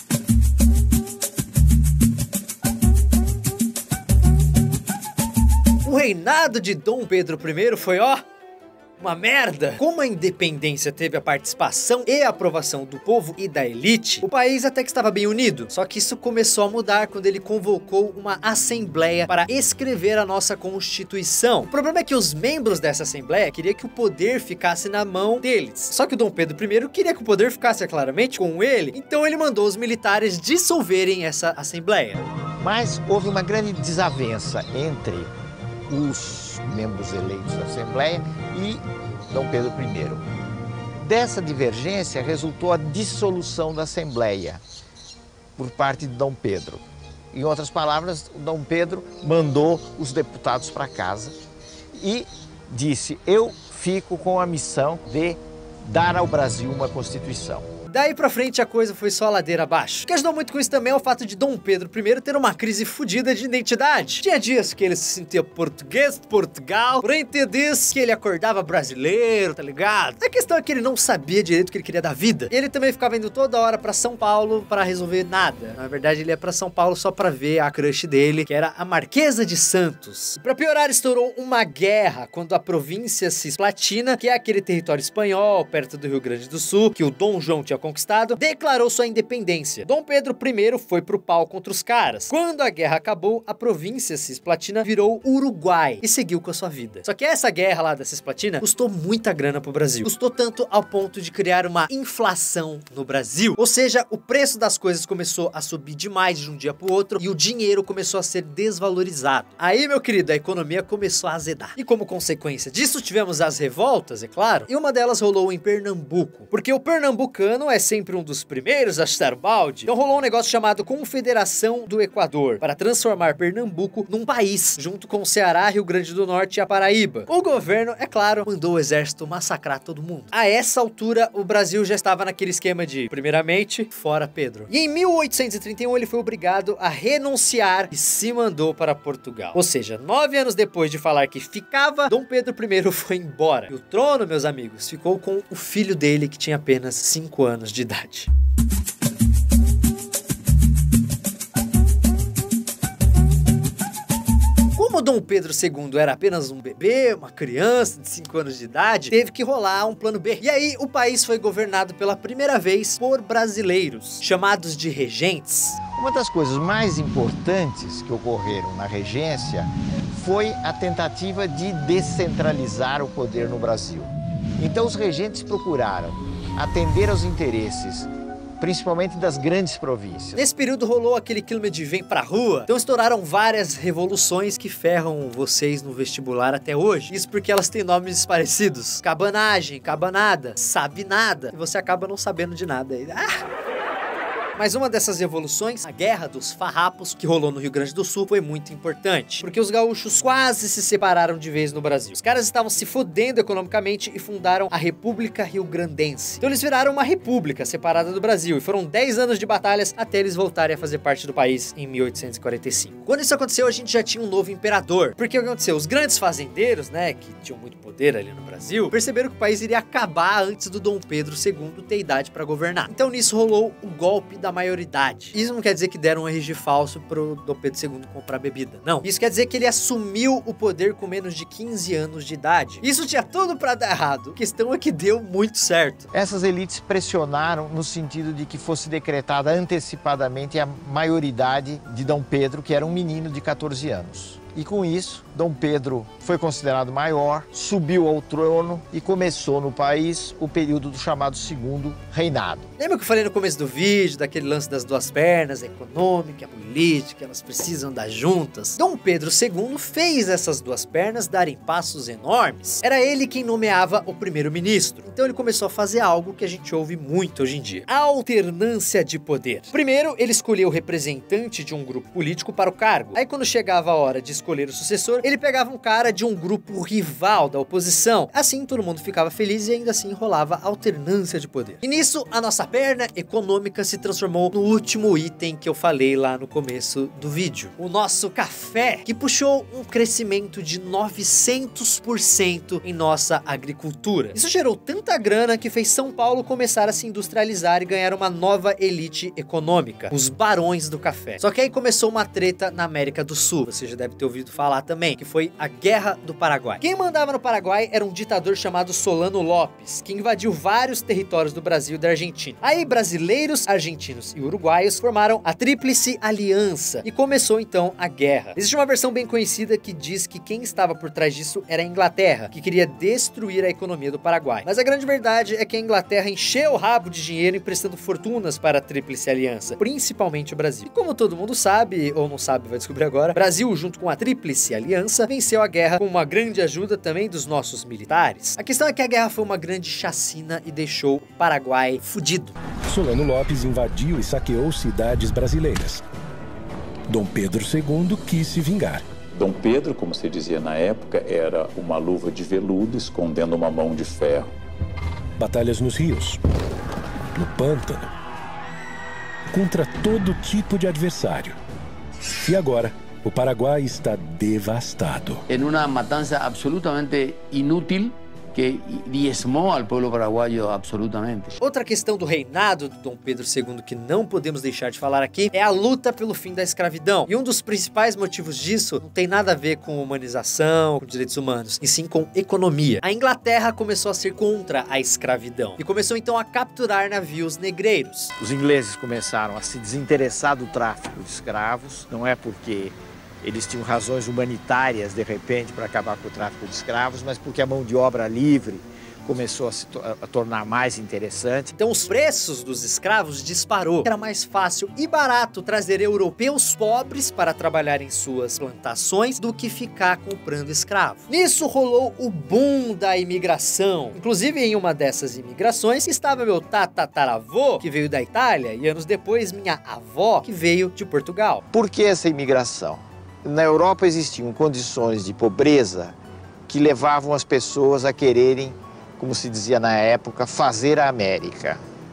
S1: O reinado de Dom Pedro primeiro foi, ó, uma merda. Como a independência teve a participação e a aprovação do povo e da elite, o país até que estava bem unido. Só que isso começou a mudar quando ele convocou uma assembleia para escrever a nossa Constituição. O problema é que os membros dessa assembleia queriam que o poder ficasse na mão deles. Só que o Dom Pedro primeiro queria que o poder ficasse claramente com ele, então ele mandou os militares dissolverem essa assembleia.
S5: Mas houve uma grande desavença entre os membros eleitos da Assembleia e Dom Pedro primeiro. Dessa divergência resultou a dissolução da Assembleia por parte de Dom Pedro. Em outras palavras, Dom Pedro mandou os deputados para casa e disse: eu fico com a missão de dar ao Brasil uma Constituição.
S1: Daí pra frente a coisa foi só ladeira abaixo. O que ajudou muito com isso também é o fato de Dom Pedro primeiro ter uma crise fodida de identidade. Tinha dias que ele se sentia português de Portugal, porém tinha dias que ele acordava brasileiro, tá ligado? A questão é que ele não sabia direito o que ele queria da vida. E ele também ficava indo toda hora pra São Paulo pra resolver nada. Na verdade, ele ia pra São Paulo só pra ver a crush dele, que era a Marquesa de Santos. E pra piorar, estourou uma guerra quando a província Cisplatina, que é aquele território espanhol perto do Rio Grande do Sul, que o Dom João tinha conquistado, declarou sua independência. Dom Pedro primeiro foi pro pau contra os caras. Quando a guerra acabou, a província Cisplatina virou Uruguai e seguiu com a sua vida. Só que essa guerra lá da Cisplatina custou muita grana pro Brasil. Custou tanto ao ponto de criar uma inflação no Brasil. Ou seja, o preço das coisas começou a subir demais de um dia pro outro e o dinheiro começou a ser desvalorizado. Aí, meu querido, a economia começou a azedar. E como consequência disso, tivemos as revoltas, é claro, e uma delas rolou em Pernambuco, porque o pernambucano não é sempre um dos primeiros a chutar balde. Então rolou um negócio chamado Confederação do Equador, para transformar Pernambuco num país, junto com o Ceará, Rio Grande do Norte e a Paraíba. O governo, é claro, mandou o exército massacrar todo mundo. A essa altura, o Brasil já estava naquele esquema de, primeiramente, fora Pedro. E em mil oitocentos e trinta e um, ele foi obrigado a renunciar e se mandou para Portugal. Ou seja, nove anos depois de falar que ficava, Dom Pedro I foi embora. E o trono, meus amigos, ficou com o filho dele, que tinha apenas cinco anos de idade. Como Dom Pedro segundo era apenas um bebê, uma criança de cinco anos de idade, teve que rolar um plano B. E aí, o país foi governado pela primeira vez por brasileiros, chamados de regentes.
S5: Uma das coisas mais importantes que ocorreram na regência foi a tentativa de descentralizar o poder no Brasil. Então, os regentes procuraram atender aos interesses principalmente das grandes províncias.
S1: Nesse período rolou aquele clima de vem pra rua, então estouraram várias revoluções que ferram vocês no vestibular até hoje. Isso porque elas têm nomes parecidos. Cabanagem, cabanada, sabe nada, e você acaba não sabendo de nada. Ah! Mas uma dessas revoluções, a Guerra dos Farrapos, que rolou no Rio Grande do Sul, foi muito importante, porque os gaúchos quase se separaram de vez no Brasil. Os caras estavam se fodendo economicamente e fundaram a República Rio-Grandense. Então eles viraram uma república separada do Brasil, e foram dez anos de batalhas até eles voltarem a fazer parte do país em mil oitocentos e quarenta e cinco. Quando isso aconteceu, a gente já tinha um novo imperador. Porque o que aconteceu? Os grandes fazendeiros, né, que tinham muito poder ali no Brasil, perceberam que o país iria acabar antes do Dom Pedro segundo ter idade para governar. Então nisso rolou o golpe da maioridade. Isso não quer dizer que deram um R G falso pro Dom Pedro segundo comprar bebida, não. Isso quer dizer que ele assumiu o poder com menos de quinze anos de idade. Isso tinha tudo pra dar errado. A questão é que deu muito certo.
S5: Essas elites pressionaram no sentido de que fosse decretada antecipadamente a maioridade de Dom Pedro, que era um menino de quatorze anos. E com isso, Dom Pedro foi considerado maior, subiu ao trono e começou no país o período do chamado Segundo Reinado.
S1: Lembra que eu falei no começo do vídeo, daquele lance das duas pernas, a econômica, a política, elas precisam andar juntas? Dom Pedro segundo fez essas duas pernas darem passos enormes. Era ele quem nomeava o primeiro-ministro. Então ele começou a fazer algo que a gente ouve muito hoje em dia: a alternância de poder. Primeiro, ele escolheu o representante de um grupo político para o cargo. Aí quando chegava a hora de escolher o sucessor, ele pegava um cara de um grupo rival da oposição. Assim, todo mundo ficava feliz e ainda assim rolava alternância de poder. E nisso, a nossa perna econômica se transformou no último item que eu falei lá no começo do vídeo. O nosso café, que puxou um crescimento de novecentos por cento em nossa agricultura. Isso gerou tanta grana que fez São Paulo começar a se industrializar e ganhar uma nova elite econômica, os barões do café. Só que aí começou uma treta na América do Sul. Você já deve ter ouvido falar também, que foi a Guerra do Paraguai. Quem mandava no Paraguai era um ditador chamado Solano Lopes, que invadiu vários territórios do Brasil e da Argentina. Aí brasileiros, argentinos e uruguaios formaram a Tríplice Aliança e começou então a guerra. Existe uma versão bem conhecida que diz que quem estava por trás disso era a Inglaterra, que queria destruir a economia do Paraguai. Mas a grande verdade é que a Inglaterra encheu o rabo de dinheiro emprestando fortunas para a Tríplice Aliança, principalmente o Brasil. E como todo mundo sabe, ou não sabe, vai descobrir agora, Brasil, junto com a Tríplice Aliança, venceu a guerra com uma grande ajuda também dos nossos militares. A questão é que a guerra foi uma grande chacina e deixou o Paraguai fudido.
S10: Solano Lopes invadiu e saqueou cidades brasileiras. Dom Pedro segundo quis se vingar.
S11: Dom Pedro, como se dizia na época, era uma luva de veludo escondendo uma mão de ferro.
S10: Batalhas nos rios, no pântano, contra todo tipo de adversário. E agora, o Paraguai está devastado.
S12: Em uma matança absolutamente inútil que diezmou ao povo paraguaio absolutamente.
S1: Outra questão do reinado do Dom Pedro segundo que não podemos deixar de falar aqui é a luta pelo fim da escravidão. E um dos principais motivos disso não tem nada a ver com humanização, com direitos humanos, e sim com economia. A Inglaterra começou a ser contra a escravidão e começou então a capturar navios negreiros.
S5: Os ingleses começaram a se desinteressar do tráfico de escravos, não é porque eles tinham razões humanitárias, de repente, para acabar com o tráfico de escravos, mas porque a mão de obra livre começou a se to a tornar mais interessante.
S1: Então os preços dos escravos disparou. Era mais fácil e barato trazer europeus pobres para trabalhar em suas plantações do que ficar comprando escravo. Nisso rolou o boom da imigração. Inclusive em uma dessas imigrações estava meu tatataravô, que veio da Itália, e anos depois minha avó, que veio de Portugal.
S5: Por que essa imigração? Na Europa existiam condições de pobreza que levavam as pessoas a quererem, como se dizia na época, fazer a América.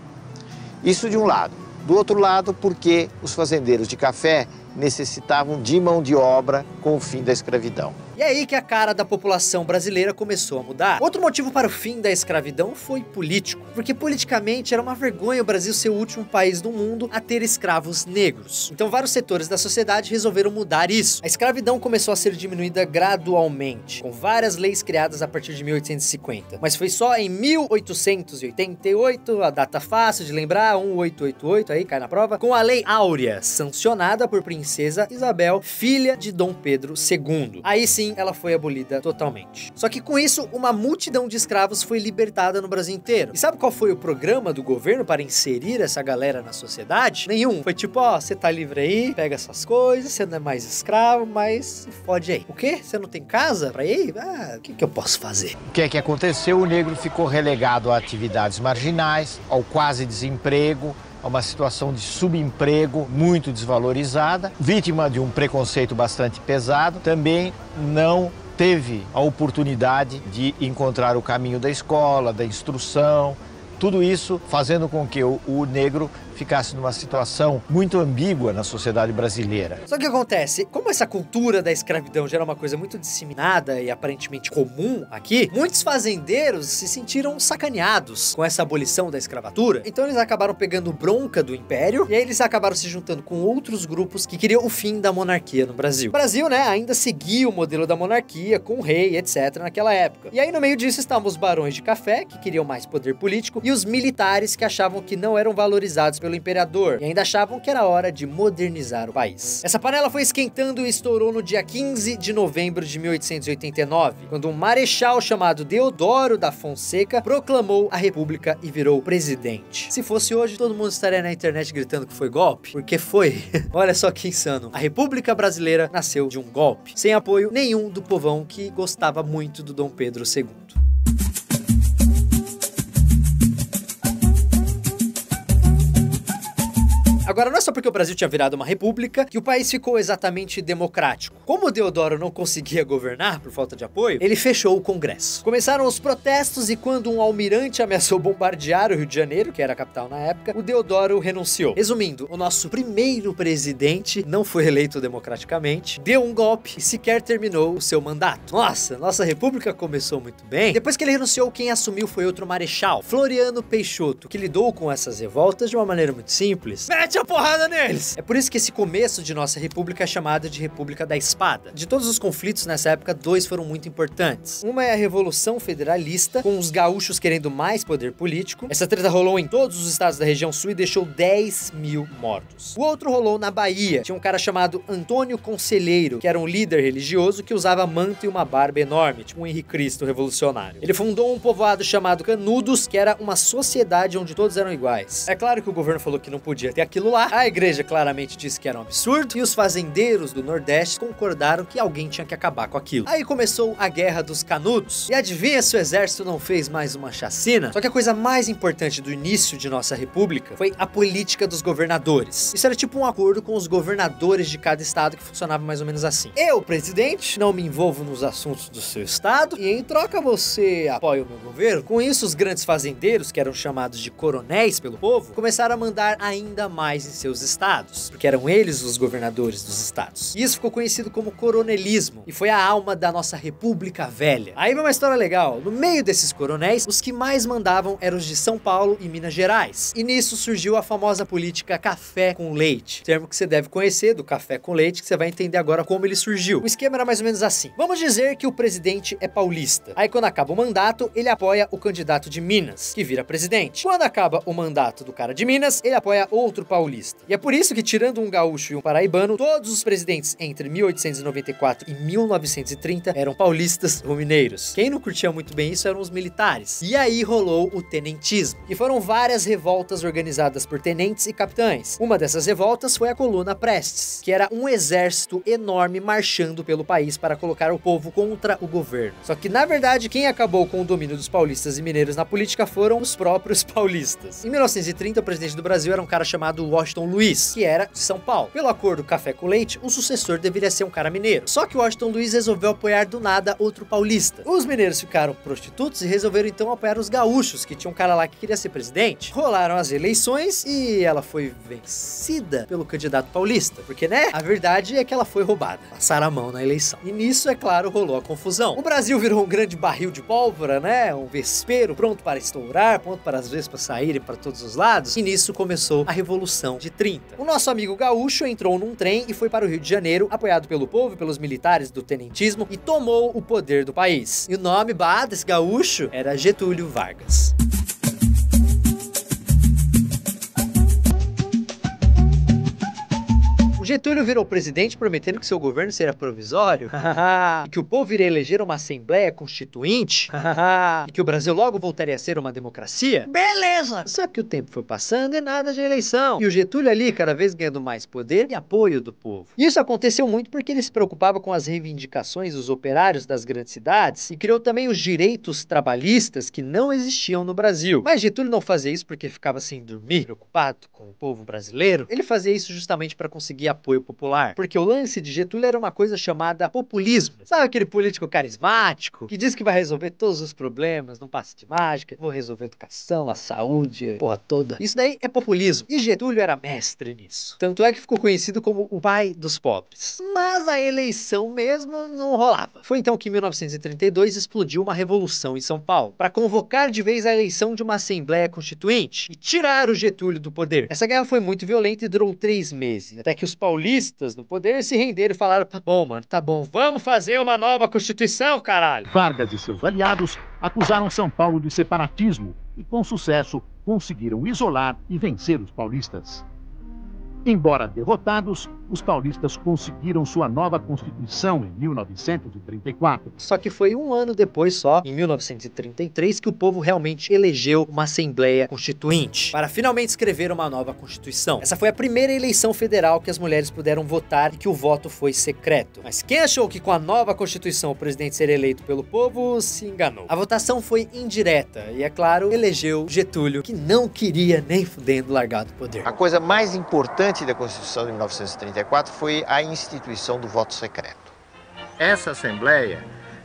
S5: Isso de um lado. Do outro lado, porque os fazendeiros de café necessitavam de mão de obra com o fim da escravidão.
S1: E é aí que a cara da população brasileira começou a mudar. Outro motivo para o fim da escravidão foi político, porque politicamente era uma vergonha o Brasil ser o último país do mundo a ter escravos negros. Então vários setores da sociedade resolveram mudar isso. A escravidão começou a ser diminuída gradualmente, com várias leis criadas a partir de mil oitocentos e cinquenta. Mas foi só em mil oitocentos e oitenta e oito, a data fácil de lembrar, mil oitocentos e oitenta e oito, aí cai na prova, com a Lei Áurea, sancionada por Princesa Isabel, filha de Dom Pedro segundo. Aí sim, ela foi abolida totalmente. Só que com isso, uma multidão de escravos foi libertada no Brasil inteiro. E sabe qual foi o programa do governo para inserir essa galera na sociedade? Nenhum. Foi tipo, ó, você tá livre aí, pega essas coisas, você não é mais escravo, mas se fode aí. O quê? Você não tem casa pra ir? Ah, o que que eu posso fazer?
S5: O que é que aconteceu? O negro ficou relegado a atividades marginais, ao quase desemprego, a uma situação de subemprego muito desvalorizada, vítima de um preconceito bastante pesado, também não teve a oportunidade de encontrar o caminho da escola, da instrução, tudo isso fazendo com que o, o negro ficasse numa situação muito ambígua na sociedade brasileira.
S1: Só que o que acontece? Como essa cultura da escravidão já era uma coisa muito disseminada e aparentemente comum aqui, muitos fazendeiros se sentiram sacaneados com essa abolição da escravatura. Então eles acabaram pegando bronca do império e aí eles acabaram se juntando com outros grupos que queriam o fim da monarquia no Brasil. O Brasil, né, ainda seguia o modelo da monarquia com o rei, etcétera naquela época. E aí no meio disso estavam os barões de café, que queriam mais poder político, e os militares que achavam que não eram valorizados pelo imperador e ainda achavam que era hora de modernizar o país. Essa panela foi esquentando e estourou no dia quinze de novembro de mil oitocentos e oitenta e nove, quando um marechal chamado Deodoro da Fonseca proclamou a república e virou presidente. Se fosse hoje, todo mundo estaria na internet gritando que foi golpe, porque foi. Olha só que insano. A República Brasileira nasceu de um golpe, sem apoio nenhum do povão que gostava muito do Dom Pedro segundo. Agora, não é só porque o Brasil tinha virado uma república que o país ficou exatamente democrático. Como o Deodoro não conseguia governar por falta de apoio, ele fechou o Congresso. Começaram os protestos e quando um almirante ameaçou bombardear o Rio de Janeiro, que era a capital na época, o Deodoro renunciou. Resumindo, o nosso primeiro presidente não foi eleito democraticamente, deu um golpe e sequer terminou o seu mandato. Nossa, nossa república começou muito bem. Depois que ele renunciou, quem assumiu foi outro marechal, Floriano Peixoto, que lidou com essas revoltas de uma maneira muito simples. Mete a porrada neles! É por isso que esse começo de nossa república é chamado de República da Espada. De todos os conflitos nessa época, dois foram muito importantes. Uma é a Revolução Federalista, com os gaúchos querendo mais poder político. Essa treta rolou em todos os estados da região sul e deixou dez mil mortos. O outro rolou na Bahia. Tinha um cara chamado Antônio Conselheiro, que era um líder religioso que usava manto e uma barba enorme, tipo um Henrique Cristo revolucionário. Ele fundou um povoado chamado Canudos, que era uma sociedade onde todos eram iguais. É claro que o governo falou que não podia ter aquilo lá, a igreja claramente disse que era um absurdo, e os fazendeiros do Nordeste concordaram que alguém tinha que acabar com aquilo. Aí começou a Guerra dos Canudos, e adivinha se o exército não fez mais uma chacina? Só que a coisa mais importante do início de nossa república foi a política dos governadores. Isso era tipo um acordo com os governadores de cada estado que funcionava mais ou menos assim. Eu, presidente, não me envolvo nos assuntos do seu estado, e em troca você apoia o meu governo. Com isso, os grandes fazendeiros, que eram chamados de coronéis pelo povo, começaram a mandar ainda mais em seus estados, porque eram eles os governadores dos estados. E isso ficou conhecido como coronelismo, e foi a alma da nossa República Velha. Aí vem uma história legal. No meio desses coronéis, os que mais mandavam eram os de São Paulo e Minas Gerais. E nisso surgiu a famosa política café com leite, termo que você deve conhecer do café com leite, que você vai entender agora como ele surgiu. O esquema era mais ou menos assim. Vamos dizer que o presidente é paulista. Aí quando acaba o mandato, ele apoia o candidato de Minas, que vira presidente. Quando acaba o mandato do cara de Minas, ele apoia outro paulista. paulista. E é por isso que, tirando um gaúcho e um paraibano, todos os presidentes entre mil oitocentos e noventa e quatro e mil novecentos e trinta eram paulistas ou mineiros. Quem não curtia muito bem isso eram os militares. E aí rolou o tenentismo, que foram várias revoltas organizadas por tenentes e capitães. Uma dessas revoltas foi a Coluna Prestes, que era um exército enorme marchando pelo país para colocar o povo contra o governo. Só que, na verdade, quem acabou com o domínio dos paulistas e mineiros na política foram os próprios paulistas. Em mil novecentos e trinta, o presidente do Brasil era um cara chamado Washington Luiz, que era de São Paulo. Pelo acordo Café com Leite, o sucessor deveria ser um cara mineiro. Só que Washington Luiz resolveu apoiar do nada outro paulista. Os mineiros ficaram prostitutos e resolveram então apoiar os gaúchos, que tinha um cara lá que queria ser presidente. Rolaram as eleições e ela foi vencida pelo candidato paulista. Porque, né, a verdade é que ela foi roubada. Passaram a mão na eleição. E nisso, é claro, rolou a confusão. O Brasil virou um grande barril de pólvora, né, um vespeiro pronto para estourar, pronto para as vespas saírem para todos os lados. E nisso começou a Revolução de trinta. O nosso amigo gaúcho entrou num trem e foi para o Rio de Janeiro, apoiado pelo povo e pelos militares do tenentismo, e tomou o poder do país. E o nome bah, desse gaúcho era Getúlio Vargas. Getúlio virou presidente prometendo que seu governo seria provisório e que o povo iria eleger uma Assembleia Constituinte e que o Brasil logo voltaria a ser uma democracia. Beleza! Só que o tempo foi passando e nada de eleição. E o Getúlio ali cada vez ganhando mais poder e apoio do povo. Isso aconteceu muito porque ele se preocupava com as reivindicações dos operários das grandes cidades e criou também os direitos trabalhistas que não existiam no Brasil. Mas Getúlio não fazia isso porque ficava sem dormir, preocupado com o povo brasileiro. Ele fazia isso justamente para conseguir apoio popular, porque o lance de Getúlio era uma coisa chamada populismo. Sabe aquele político carismático que diz que vai resolver todos os problemas num passe de mágica? Vou resolver a educação, a saúde, a porra toda. Isso daí é populismo. E Getúlio era mestre nisso. Tanto é que ficou conhecido como o pai dos pobres. Mas a eleição mesmo não rolava. Foi então que em mil novecentos e trinta e dois explodiu uma revolução em São Paulo para convocar de vez a eleição de uma Assembleia Constituinte e tirar o Getúlio do poder. Essa guerra foi muito violenta e durou três meses, até que os paulistas no poder se renderam e falaram: tá bom, mano, tá bom, vamos fazer uma nova Constituição, caralho.
S13: Vargas e seus aliados acusaram São Paulo de separatismo e, com sucesso, conseguiram isolar e vencer os paulistas. Embora derrotados, os paulistas conseguiram sua nova Constituição em mil novecentos e trinta e quatro.
S1: Só que foi um ano depois só, em mil novecentos e trinta e três, que o povo realmente elegeu uma Assembleia Constituinte para finalmente escrever uma nova Constituição. Essa foi a primeira eleição federal que as mulheres puderam votar e que o voto foi secreto. Mas quem achou que com a nova Constituição o presidente seria eleito pelo povo se enganou. A votação foi indireta e, é claro, elegeu Getúlio, que não queria nem fudendo largar do poder.
S5: A coisa mais importante da Constituição de mil novecentos e trinta e quatro foi a instituição do voto secreto. Essa Assembleia,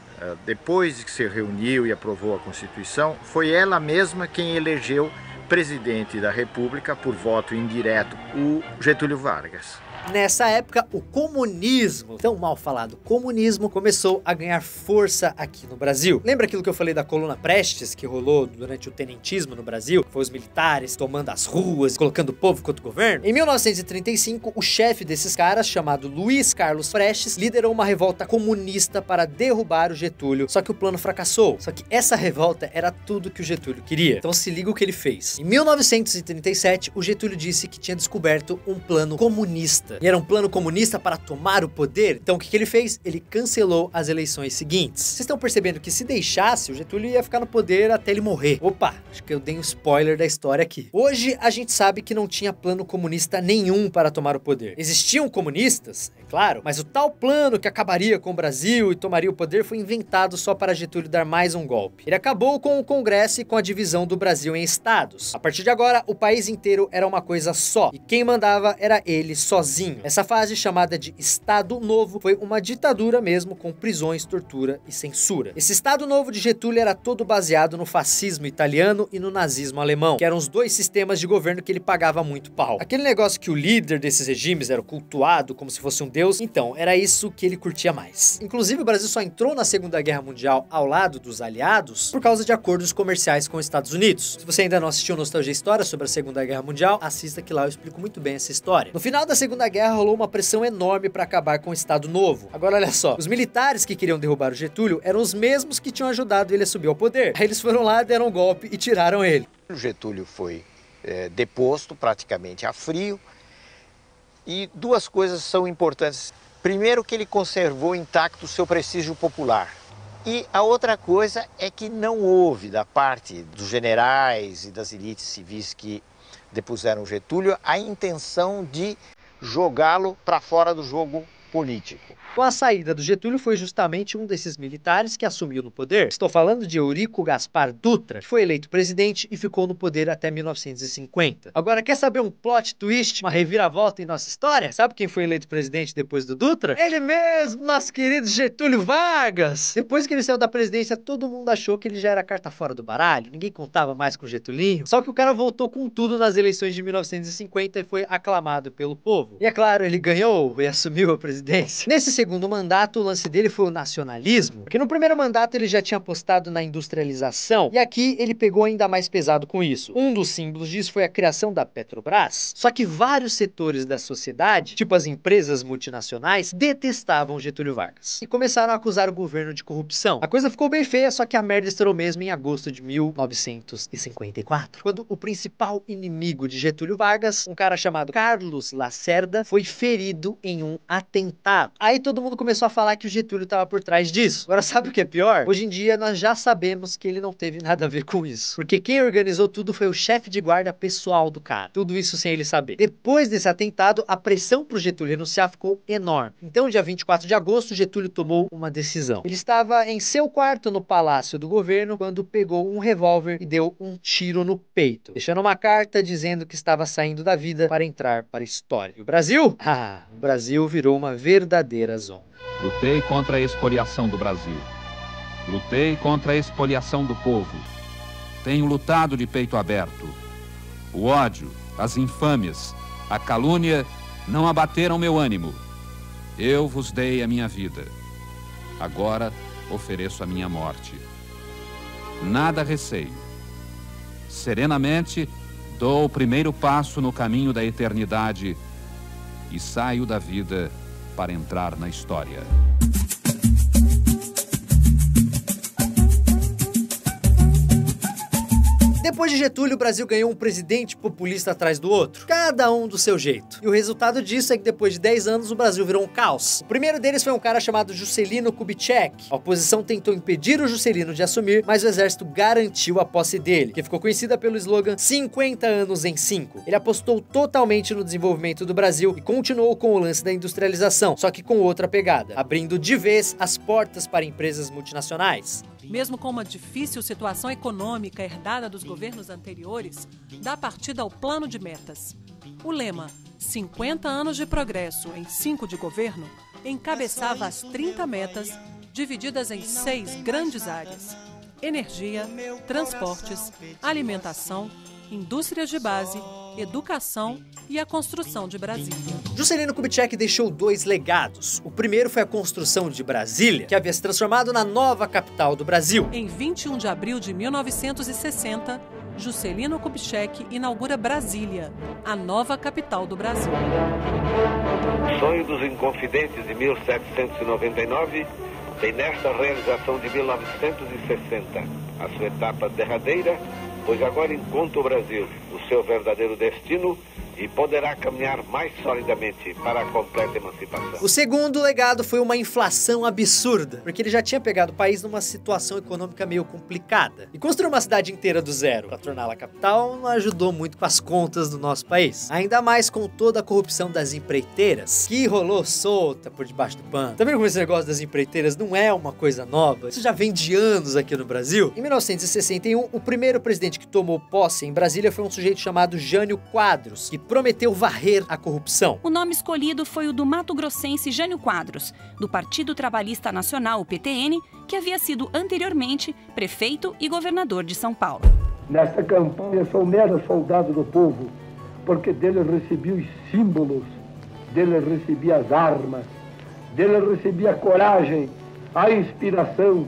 S5: depois de que se reuniu e aprovou a Constituição, foi ela mesma quem elegeu presidente da República por voto indireto, o Getúlio Vargas.
S1: Nessa época, o comunismo, tão mal falado comunismo, começou a ganhar força aqui no Brasil. Lembra aquilo que eu falei da Coluna Prestes, que rolou durante o tenentismo no Brasil? Foi os militares tomando as ruas, colocando o povo contra o governo? Em mil novecentos e trinta e cinco, o chefe desses caras, chamado Luiz Carlos Prestes, liderou uma revolta comunista para derrubar o Getúlio, só que o plano fracassou. Só que essa revolta era tudo que o Getúlio queria. Então se liga o que ele fez. Em mil novecentos e trinta e sete, o Getúlio disse que tinha descoberto um plano comunista. E era um plano comunista para tomar o poder. Então o que, que ele fez? Ele cancelou as eleições seguintes. Vocês estão percebendo que se deixasse, o Getúlio ia ficar no poder até ele morrer. Opa, acho que eu dei um spoiler da história aqui. Hoje a gente sabe que não tinha plano comunista nenhum para tomar o poder. Existiam comunistas, é claro, mas o tal plano que acabaria com o Brasil e tomaria o poder foi inventado só para Getúlio dar mais um golpe. Ele acabou com o Congresso e com a divisão do Brasil em estados. A partir de agora, o país inteiro era uma coisa só, e quem mandava era ele sozinho. Essa fase, chamada de Estado Novo, foi uma ditadura mesmo, com prisões, tortura e censura. Esse Estado Novo de Getúlio era todo baseado no fascismo italiano e no nazismo alemão, que eram os dois sistemas de governo que ele pagava muito pau. Aquele negócio que o líder desses regimes era cultuado como se fosse um deus, então, era isso que ele curtia mais. Inclusive, o Brasil só entrou na Segunda Guerra Mundial ao lado dos aliados por causa de acordos comerciais com os Estados Unidos. Se você ainda não assistiu Nostalgia História sobre a Segunda Guerra Mundial, assista que lá eu explico muito bem essa história. No final da Segunda Guerra, rolou uma pressão enorme para acabar com o Estado Novo. Agora, olha só, os militares que queriam derrubar o Getúlio eram os mesmos que tinham ajudado ele a subir ao poder. Aí eles foram lá, deram um golpe e tiraram ele.
S5: O Getúlio foi é, deposto praticamente a frio E duas coisas são importantes. Primeiro, que ele conservou intacto o seu prestígio popular. E a outra coisa é que não houve, da parte dos generais e das elites civis que depuseram Getúlio, a intenção de jogá-lo para fora do jogo político.
S1: Com a saída do Getúlio foi justamente um desses militares que assumiu no poder. Estou falando de Eurico Gaspar Dutra, que foi eleito presidente e ficou no poder até mil novecentos e cinquenta. Agora, quer saber um plot twist, uma reviravolta em nossa história? Sabe quem foi eleito presidente depois do Dutra? Ele mesmo, nosso querido Getúlio Vargas! Depois que ele saiu da presidência, todo mundo achou que ele já era carta fora do baralho, ninguém contava mais com o Getulinho. Só que o cara voltou com tudo nas eleições de mil novecentos e cinquenta e foi aclamado pelo povo. E é claro, ele ganhou e assumiu a presidência. Nesse segundo mandato, o lance dele foi o nacionalismo, porque no primeiro mandato ele já tinha apostado na industrialização, e aqui ele pegou ainda mais pesado com isso. Um dos símbolos disso foi a criação da Petrobras, só que vários setores da sociedade, tipo as empresas multinacionais, detestavam Getúlio Vargas, e começaram a acusar o governo de corrupção. A coisa ficou bem feia, só que a merda estourou mesmo em agosto de mil novecentos e cinquenta e quatro, quando o principal inimigo de Getúlio Vargas, um cara chamado Carlos Lacerda, foi ferido em um atentado. Aí todo mundo começou a falar que o Getúlio estava por trás disso. Agora, sabe o que é pior? Hoje em dia nós já sabemos que ele não teve nada a ver com isso, porque quem organizou tudo foi o chefe de guarda pessoal do cara. Tudo isso sem ele saber. Depois desse atentado, a pressão pro Getúlio renunciar ficou enorme. Então, dia vinte e quatro de agosto, Getúlio tomou uma decisão. Ele estava em seu quarto no Palácio do Governo quando pegou um revólver e deu um tiro no peito, deixando uma carta dizendo que estava saindo da vida para entrar para a história. E o Brasil? Ah, o Brasil virou uma verdadeira zona.
S14: Lutei contra a expoliação do Brasil. Lutei contra a expoliação do povo. Tenho lutado de peito aberto. O ódio, as infâmias, a calúnia não abateram meu ânimo. Eu vos dei a minha vida. Agora ofereço a minha morte. Nada receio. Serenamente dou o primeiro passo no caminho da eternidade e saio da vida para entrar na história.
S1: Depois de Getúlio, o Brasil ganhou um presidente populista atrás do outro, cada um do seu jeito. E o resultado disso é que depois de dez anos o Brasil virou um caos. O primeiro deles foi um cara chamado Juscelino Kubitschek. A oposição tentou impedir o Juscelino de assumir, mas o exército garantiu a posse dele, que ficou conhecida pelo slogan cinquenta anos em cinco. Ele apostou totalmente no desenvolvimento do Brasil e continuou com o lance da industrialização, só que com outra pegada, abrindo de vez as portas para empresas multinacionais.
S15: Mesmo com uma difícil situação econômica herdada dos governos anteriores, dá partida ao plano de metas. O lema cinquenta anos de progresso em cinco de governo encabeçava as trinta metas divididas em seis grandes áreas: energia, transportes, alimentação, indústrias de base, educação e a construção de Brasília.
S1: Juscelino Kubitschek deixou dois legados. O primeiro foi a construção de Brasília, que havia se transformado na nova capital do Brasil.
S15: Em vinte e um de abril de mil novecentos e sessenta, Juscelino Kubitschek inaugura Brasília, a nova capital do Brasil.
S16: Sonho dos Inconfidentes de mil setecentos e noventa e nove tem nesta realização de mil novecentos e sessenta a sua etapa derradeira, pois agora encontra o Brasil o seu verdadeiro destino e poderá caminhar mais solidamente para a completa emancipação.
S1: O segundo legado foi uma inflação absurda, porque ele já tinha pegado o país numa situação econômica meio complicada. E construir uma cidade inteira do zero para torná-la capital não ajudou muito com as contas do nosso país. Ainda mais com toda a corrupção das empreiteiras, que rolou solta por debaixo do pano. Também como esse negócio das empreiteiras não é uma coisa nova, isso já vem de anos aqui no Brasil. Em mil novecentos e sessenta e um, o primeiro presidente que tomou posse em Brasília foi um sujeito chamado Jânio Quadros, que prometeu varrer a corrupção.
S17: O nome escolhido foi o do mato-grossense Jânio Quadros, do Partido Trabalhista Nacional, o P T N, que havia sido anteriormente prefeito e governador de São Paulo.
S18: Nesta campanha sou mero soldado do povo, porque dele recebi os símbolos, dele recebi as armas, dele recebi a coragem, a inspiração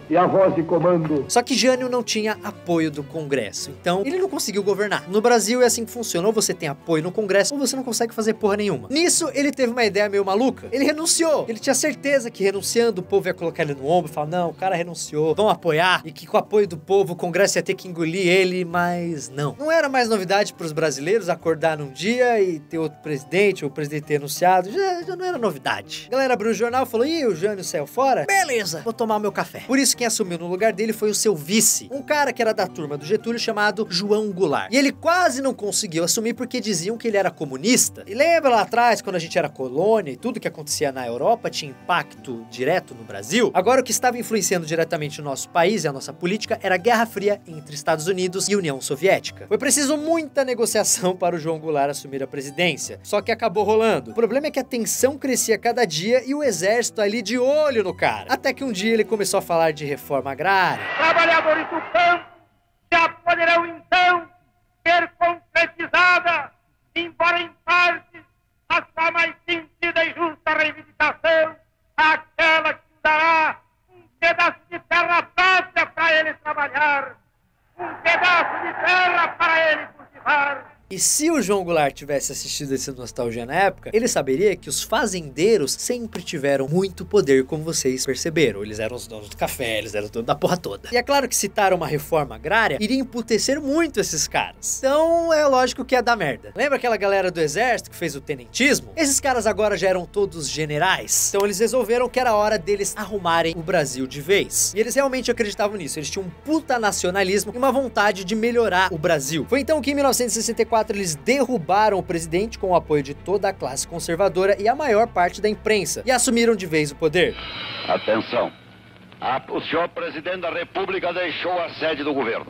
S18: e a voz de comando.
S1: Só que Jânio não tinha apoio do Congresso, então ele não conseguiu governar. No Brasil é assim que funciona, ou você tem apoio no Congresso, ou você não consegue fazer porra nenhuma. Nisso, ele teve uma ideia meio maluca. Ele renunciou. Ele tinha certeza que renunciando, o povo ia colocar ele no ombro e falar, não, o cara renunciou, vão apoiar, e que com o apoio do povo, o Congresso ia ter que engolir ele, mas não. Não era mais novidade pros brasileiros acordar num dia e ter outro presidente, ou o presidente ter renunciado, já, já não era novidade. A galera abriu o jornal e falou, ih, o Jânio saiu fora? Beleza, vou tomar o meu café. Por isso, quem assumiu no lugar dele foi o seu vice, um cara que era da turma do Getúlio chamado João Goulart. E ele quase não conseguiu assumir porque diziam que ele era comunista. E lembra lá atrás, quando a gente era colônia e tudo que acontecia na Europa tinha impacto direto no Brasil? Agora o que estava influenciando diretamente o nosso país e a nossa política era a Guerra Fria entre Estados Unidos e União Soviética. Foi preciso muita negociação para o João Goulart assumir a presidência, só que acabou rolando. O problema é que a tensão crescia cada dia e o exército ali de olho no cara. Até que um dia ele começou a falar de reforma agrária.
S19: Trabalhadores do campo já poderão então ser concretizada, embora em parte, a sua mais sentida e justa reivindicação, aquela que dará um pedaço de terra pátria para ele trabalhar, um pedaço de terra para ele cultivar.
S1: E se o João Goulart tivesse assistido esse Nostalgia na época, ele saberia que os fazendeiros sempre tiveram muito poder, como vocês perceberam. Eles eram os donos do café, eles eram donos da porra toda. E é claro que citar uma reforma agrária iria emputecer muito esses caras. Então é lógico que ia dar merda. Lembra aquela galera do exército que fez o tenentismo? Esses caras agora já eram todos generais. Então eles resolveram que era hora deles arrumarem o Brasil de vez. E eles realmente acreditavam nisso. Eles tinham um puta nacionalismo e uma vontade de melhorar o Brasil. Foi então que em mil novecentos e sessenta e quatro eles derrubaram o presidente com o apoio de toda a classe conservadora e a maior parte da imprensa, e assumiram de vez o poder.
S20: Atenção, a, o senhor presidente da República deixou a sede do governo,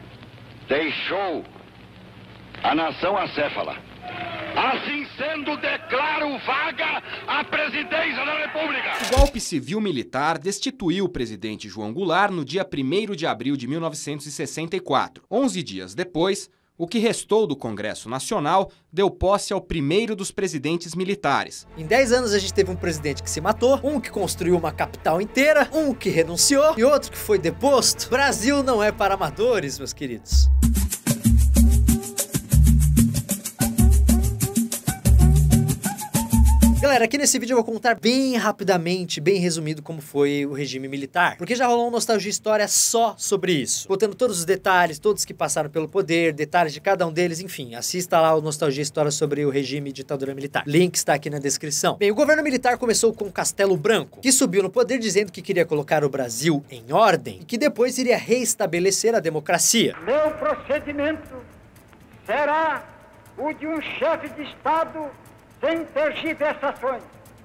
S20: deixou a nação acéfala. Assim sendo, declaro vaga a presidência da República.
S21: O golpe civil-militar destituiu o presidente João Goulart no dia primeiro de abril de mil novecentos e sessenta e quatro. Onze dias depois, o que restou do Congresso Nacional deu posse ao primeiro dos presidentes militares.
S1: Em dez anos a gente teve um presidente que se matou, um que construiu uma capital inteira, um que renunciou e outro que foi deposto. Brasil não é para amadores, meus queridos. Galera, aqui nesse vídeo eu vou contar bem rapidamente, bem resumido como foi o regime militar, porque já rolou um Nostalgia História só sobre isso, botando todos os detalhes, todos que passaram pelo poder, detalhes de cada um deles, enfim, assista lá o Nostalgia História sobre o regime e ditadura militar. Link está aqui na descrição. Bem, o governo militar começou com Castelo Branco, que subiu no poder dizendo que queria colocar o Brasil em ordem e que depois iria reestabelecer a democracia.
S19: Meu procedimento será o de um chefe de Estado sem tergiversações,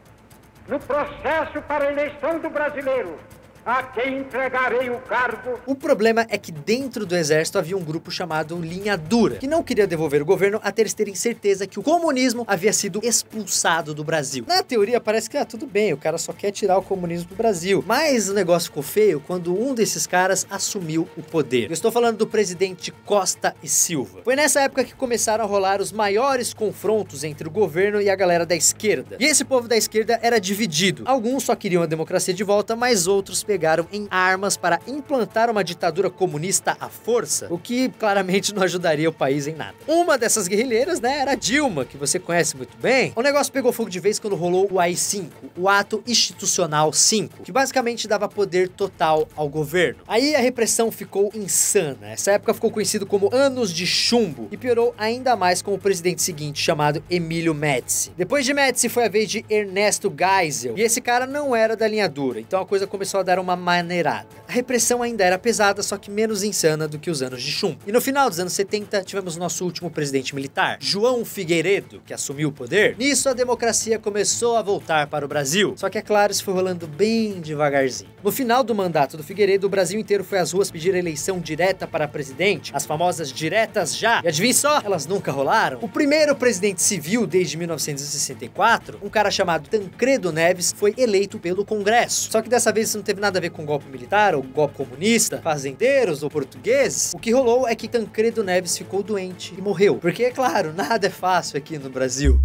S19: no processo para a eleição do brasileiro, a quem entregarei o cargo.
S1: O problema é que dentro do exército havia um grupo chamado Linha Dura, que não queria devolver o governo até eles terem certeza que o comunismo havia sido expulsado do Brasil. Na teoria parece que, ah, tudo bem, o cara só quer tirar o comunismo do Brasil. Mas o negócio ficou feio quando um desses caras assumiu o poder. Eu estou falando do presidente Costa e Silva. Foi nessa época que começaram a rolar os maiores confrontos entre o governo e a galera da esquerda. E esse povo da esquerda era dividido. Alguns só queriam a democracia de volta, mas outros pegaram pegaram em armas para implantar uma ditadura comunista à força, o que claramente não ajudaria o país em nada. Uma dessas guerrilheiras, né, era Dilma, que você conhece muito bem. O negócio pegou fogo de vez quando rolou o A I cinco, o Ato Institucional cinco, que basicamente dava poder total ao governo. Aí a repressão ficou insana. Essa época ficou conhecido como Anos de Chumbo e piorou ainda mais com o presidente seguinte, chamado Emílio Médici. Depois de Médici foi a vez de Ernesto Geisel, e esse cara não era da linha dura, então a coisa começou a dar uma maneirada. A repressão ainda era pesada, só que menos insana do que os anos de chumbo. E no final dos anos setenta, tivemos nosso último presidente militar, João Figueiredo, que assumiu o poder. Nisso, a democracia começou a voltar para o Brasil. Só que, é claro, isso foi rolando bem devagarzinho. No final do mandato do Figueiredo, o Brasil inteiro foi às ruas pedir a eleição direta para presidente, as famosas diretas já. E adivinha só, elas nunca rolaram. O primeiro presidente civil desde mil novecentos e sessenta e quatro, um cara chamado Tancredo Neves, foi eleito pelo Congresso. Só que dessa vez isso não teve nada a ver com golpe militar ou golpe comunista, fazendeiros ou portugueses. O que rolou é que Tancredo Neves ficou doente e morreu. Porque, é claro, nada é fácil aqui no Brasil.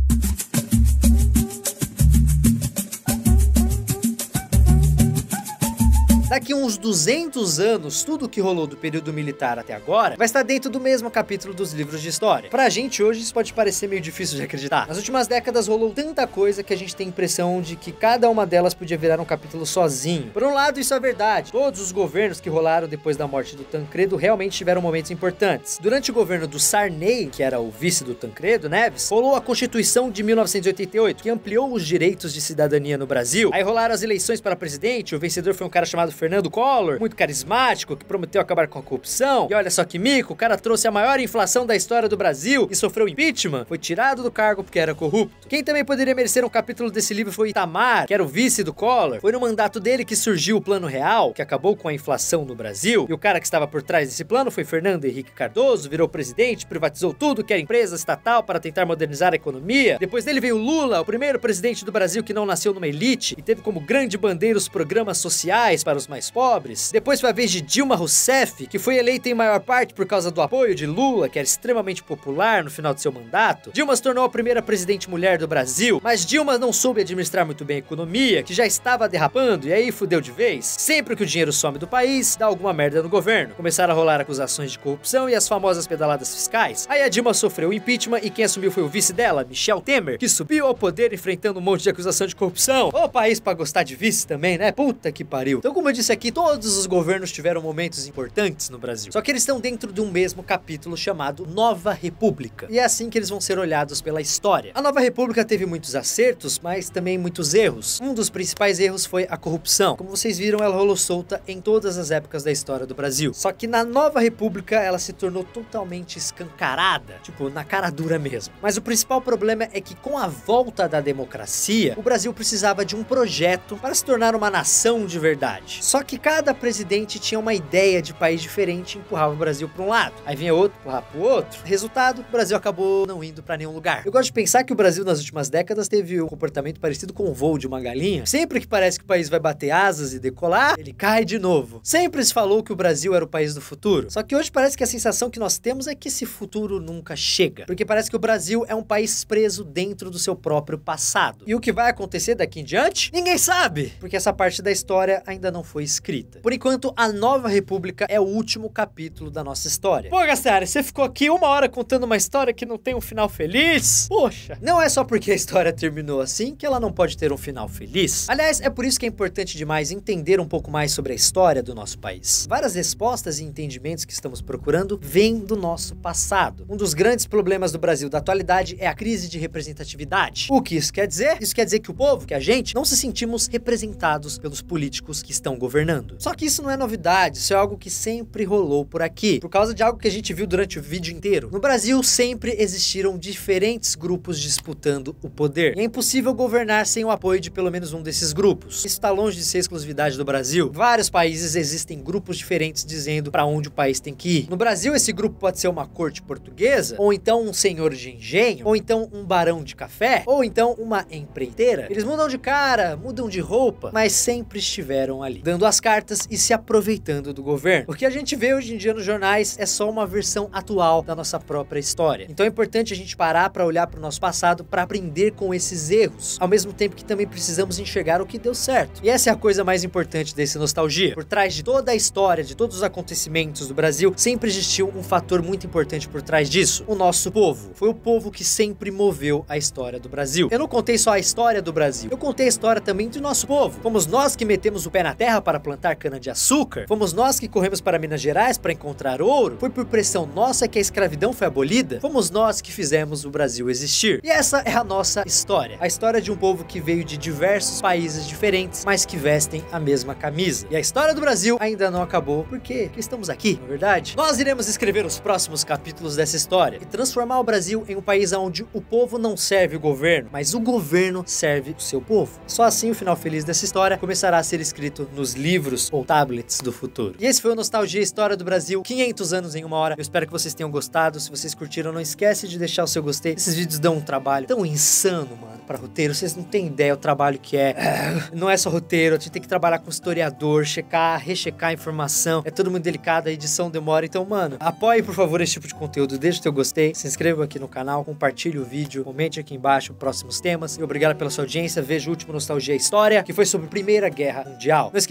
S1: Daqui uns duzentos anos, tudo que rolou do período militar até agora vai estar dentro do mesmo capítulo dos livros de história. Pra gente hoje isso pode parecer meio difícil de acreditar. Nas últimas décadas rolou tanta coisa que a gente tem a impressão de que cada uma delas podia virar um capítulo sozinho. Por um lado, isso é verdade. Todos os governos que rolaram depois da morte do Tancredo realmente tiveram momentos importantes. Durante o governo do Sarney, que era o vice do Tancredo Neves, rolou a Constituição de mil novecentos e oitenta e oito, que ampliou os direitos de cidadania no Brasil. Aí rolaram as eleições para presidente, o vencedor foi um cara chamado Fernando Collor, muito carismático, que prometeu acabar com a corrupção. E olha só que mico, o cara trouxe a maior inflação da história do Brasil e sofreu impeachment, foi tirado do cargo porque era corrupto. Quem também poderia merecer um capítulo desse livro foi Itamar, que era o vice do Collor. Foi no mandato dele que surgiu o Plano Real, que acabou com a inflação no Brasil. E o cara que estava por trás desse plano foi Fernando Henrique Cardoso, virou presidente, privatizou tudo que era empresa estatal para tentar modernizar a economia. Depois dele veio Lula, o primeiro presidente do Brasil que não nasceu numa elite e teve como grande bandeira os programas sociais para os mais pobres. Depois foi a vez de Dilma Rousseff, que foi eleita em maior parte por causa do apoio de Lula, que era extremamente popular no final de seu mandato. Dilma se tornou a primeira presidente mulher do Brasil, mas Dilma não soube administrar muito bem a economia, que já estava derrapando, e aí fudeu de vez. Sempre que o dinheiro some do país, dá alguma merda no governo. Começaram a rolar acusações de corrupção e as famosas pedaladas fiscais. Aí a Dilma sofreu impeachment e quem assumiu foi o vice dela, Michel Temer, que subiu ao poder enfrentando um monte de acusação de corrupção. Ô país pra gostar de vice também, né? Puta que pariu. Então, como eu disse aqui, todos os governos tiveram momentos importantes no Brasil. Só que eles estão dentro de um mesmo capítulo chamado Nova República. E é assim que eles vão ser olhados pela história. A Nova República teve muitos acertos, mas também muitos erros. Um dos principais erros foi a corrupção. Como vocês viram, ela rolou solta em todas as épocas da história do Brasil. Só que na Nova República, ela se tornou totalmente escancarada. Tipo, na cara dura mesmo. Mas o principal problema é que com a volta da democracia, o Brasil precisava de um projeto para se tornar uma nação de verdade. Só que cada presidente tinha uma ideia de país diferente e empurrava o Brasil para um lado. Aí vinha outro, empurrar para o outro. Resultado, o Brasil acabou não indo para nenhum lugar. Eu gosto de pensar que o Brasil nas últimas décadas teve um comportamento parecido com o voo de uma galinha. Sempre que parece que o país vai bater asas e decolar, ele cai de novo. Sempre se falou que o Brasil era o país do futuro. Só que hoje parece que a sensação que nós temos é que esse futuro nunca chega. Porque parece que o Brasil é um país preso dentro do seu próprio passado. E o que vai acontecer daqui em diante? Ninguém sabe! Porque essa parte da história ainda não foi escrita. Por enquanto, a Nova República é o último capítulo da nossa história. Pô, Gaspar, você ficou aqui uma hora contando uma história que não tem um final feliz? Poxa! Não é só porque a história terminou assim que ela não pode ter um final feliz. Aliás, é por isso que é importante demais entender um pouco mais sobre a história do nosso país. Várias respostas e entendimentos que estamos procurando vêm do nosso passado. Um dos grandes problemas do Brasil da atualidade é a crise de representatividade. O que isso quer dizer? Isso quer dizer que o povo, que a gente, não se sentimos representados pelos políticos que estão governando. Só que isso não é novidade, isso é algo que sempre rolou por aqui, por causa de algo que a gente viu durante o vídeo inteiro. No Brasil sempre existiram diferentes grupos disputando o poder. E é impossível governar sem o apoio de pelo menos um desses grupos. Isso está longe de ser exclusividade do Brasil. Em vários países existem grupos diferentes dizendo para onde o país tem que ir. No Brasil, esse grupo pode ser uma corte portuguesa, ou então um senhor de engenho, ou então um barão de café, ou então uma empreiteira. Eles mudam de cara, mudam de roupa, mas sempre estiveram ali, dando as cartas e se aproveitando do governo. O que a gente vê hoje em dia nos jornais é só uma versão atual da nossa própria história. Então é importante a gente parar para olhar para o nosso passado para aprender com esses erros, ao mesmo tempo que também precisamos enxergar o que deu certo. E essa é a coisa mais importante desse Nostalgia. Por trás de toda a história, de todos os acontecimentos do Brasil, sempre existiu um fator muito importante por trás disso: o nosso povo. Foi o povo que sempre moveu a história do Brasil. Eu não contei só a história do Brasil, eu contei a história também do nosso povo. Fomos nós que metemos o pé na terra para plantar cana-de-açúcar, fomos nós que corremos para Minas Gerais para encontrar ouro, foi por pressão nossa que a escravidão foi abolida, fomos nós que fizemos o Brasil existir. E essa é a nossa história, a história de um povo que veio de diversos países diferentes, mas que vestem a mesma camisa. E a história do Brasil ainda não acabou, porque estamos aqui, não é verdade? Nós iremos escrever os próximos capítulos dessa história e transformar o Brasil em um país onde o povo não serve o governo, mas o governo serve o seu povo. Só assim o final feliz dessa história começará a ser escrito nos livros ou tablets do futuro. E esse foi o Nostalgia História do Brasil, quinhentos anos em uma hora. Eu espero que vocês tenham gostado. Se vocês curtiram, não esquece de deixar o seu gostei. Esses vídeos dão um trabalho tão insano, mano, para roteiro. Vocês não têm ideia o trabalho que é. Não é só roteiro, a gente tem que trabalhar com historiador, checar, rechecar a informação. É tudo muito delicado, a edição demora. Então, mano, apoie, por favor, esse tipo de conteúdo. Deixe o seu gostei, se inscreva aqui no canal, compartilhe o vídeo, comente aqui embaixo próximos temas. E obrigado pela sua audiência. Veja o último Nostalgia História, que foi sobre a Primeira Guerra Mundial. Não esqueça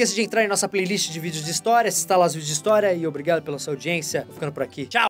S1: esqueça de entrar em nossa playlist de vídeos de história, assistir lá os vídeos de história e obrigado pela sua audiência. Vou ficando por aqui. Tchau!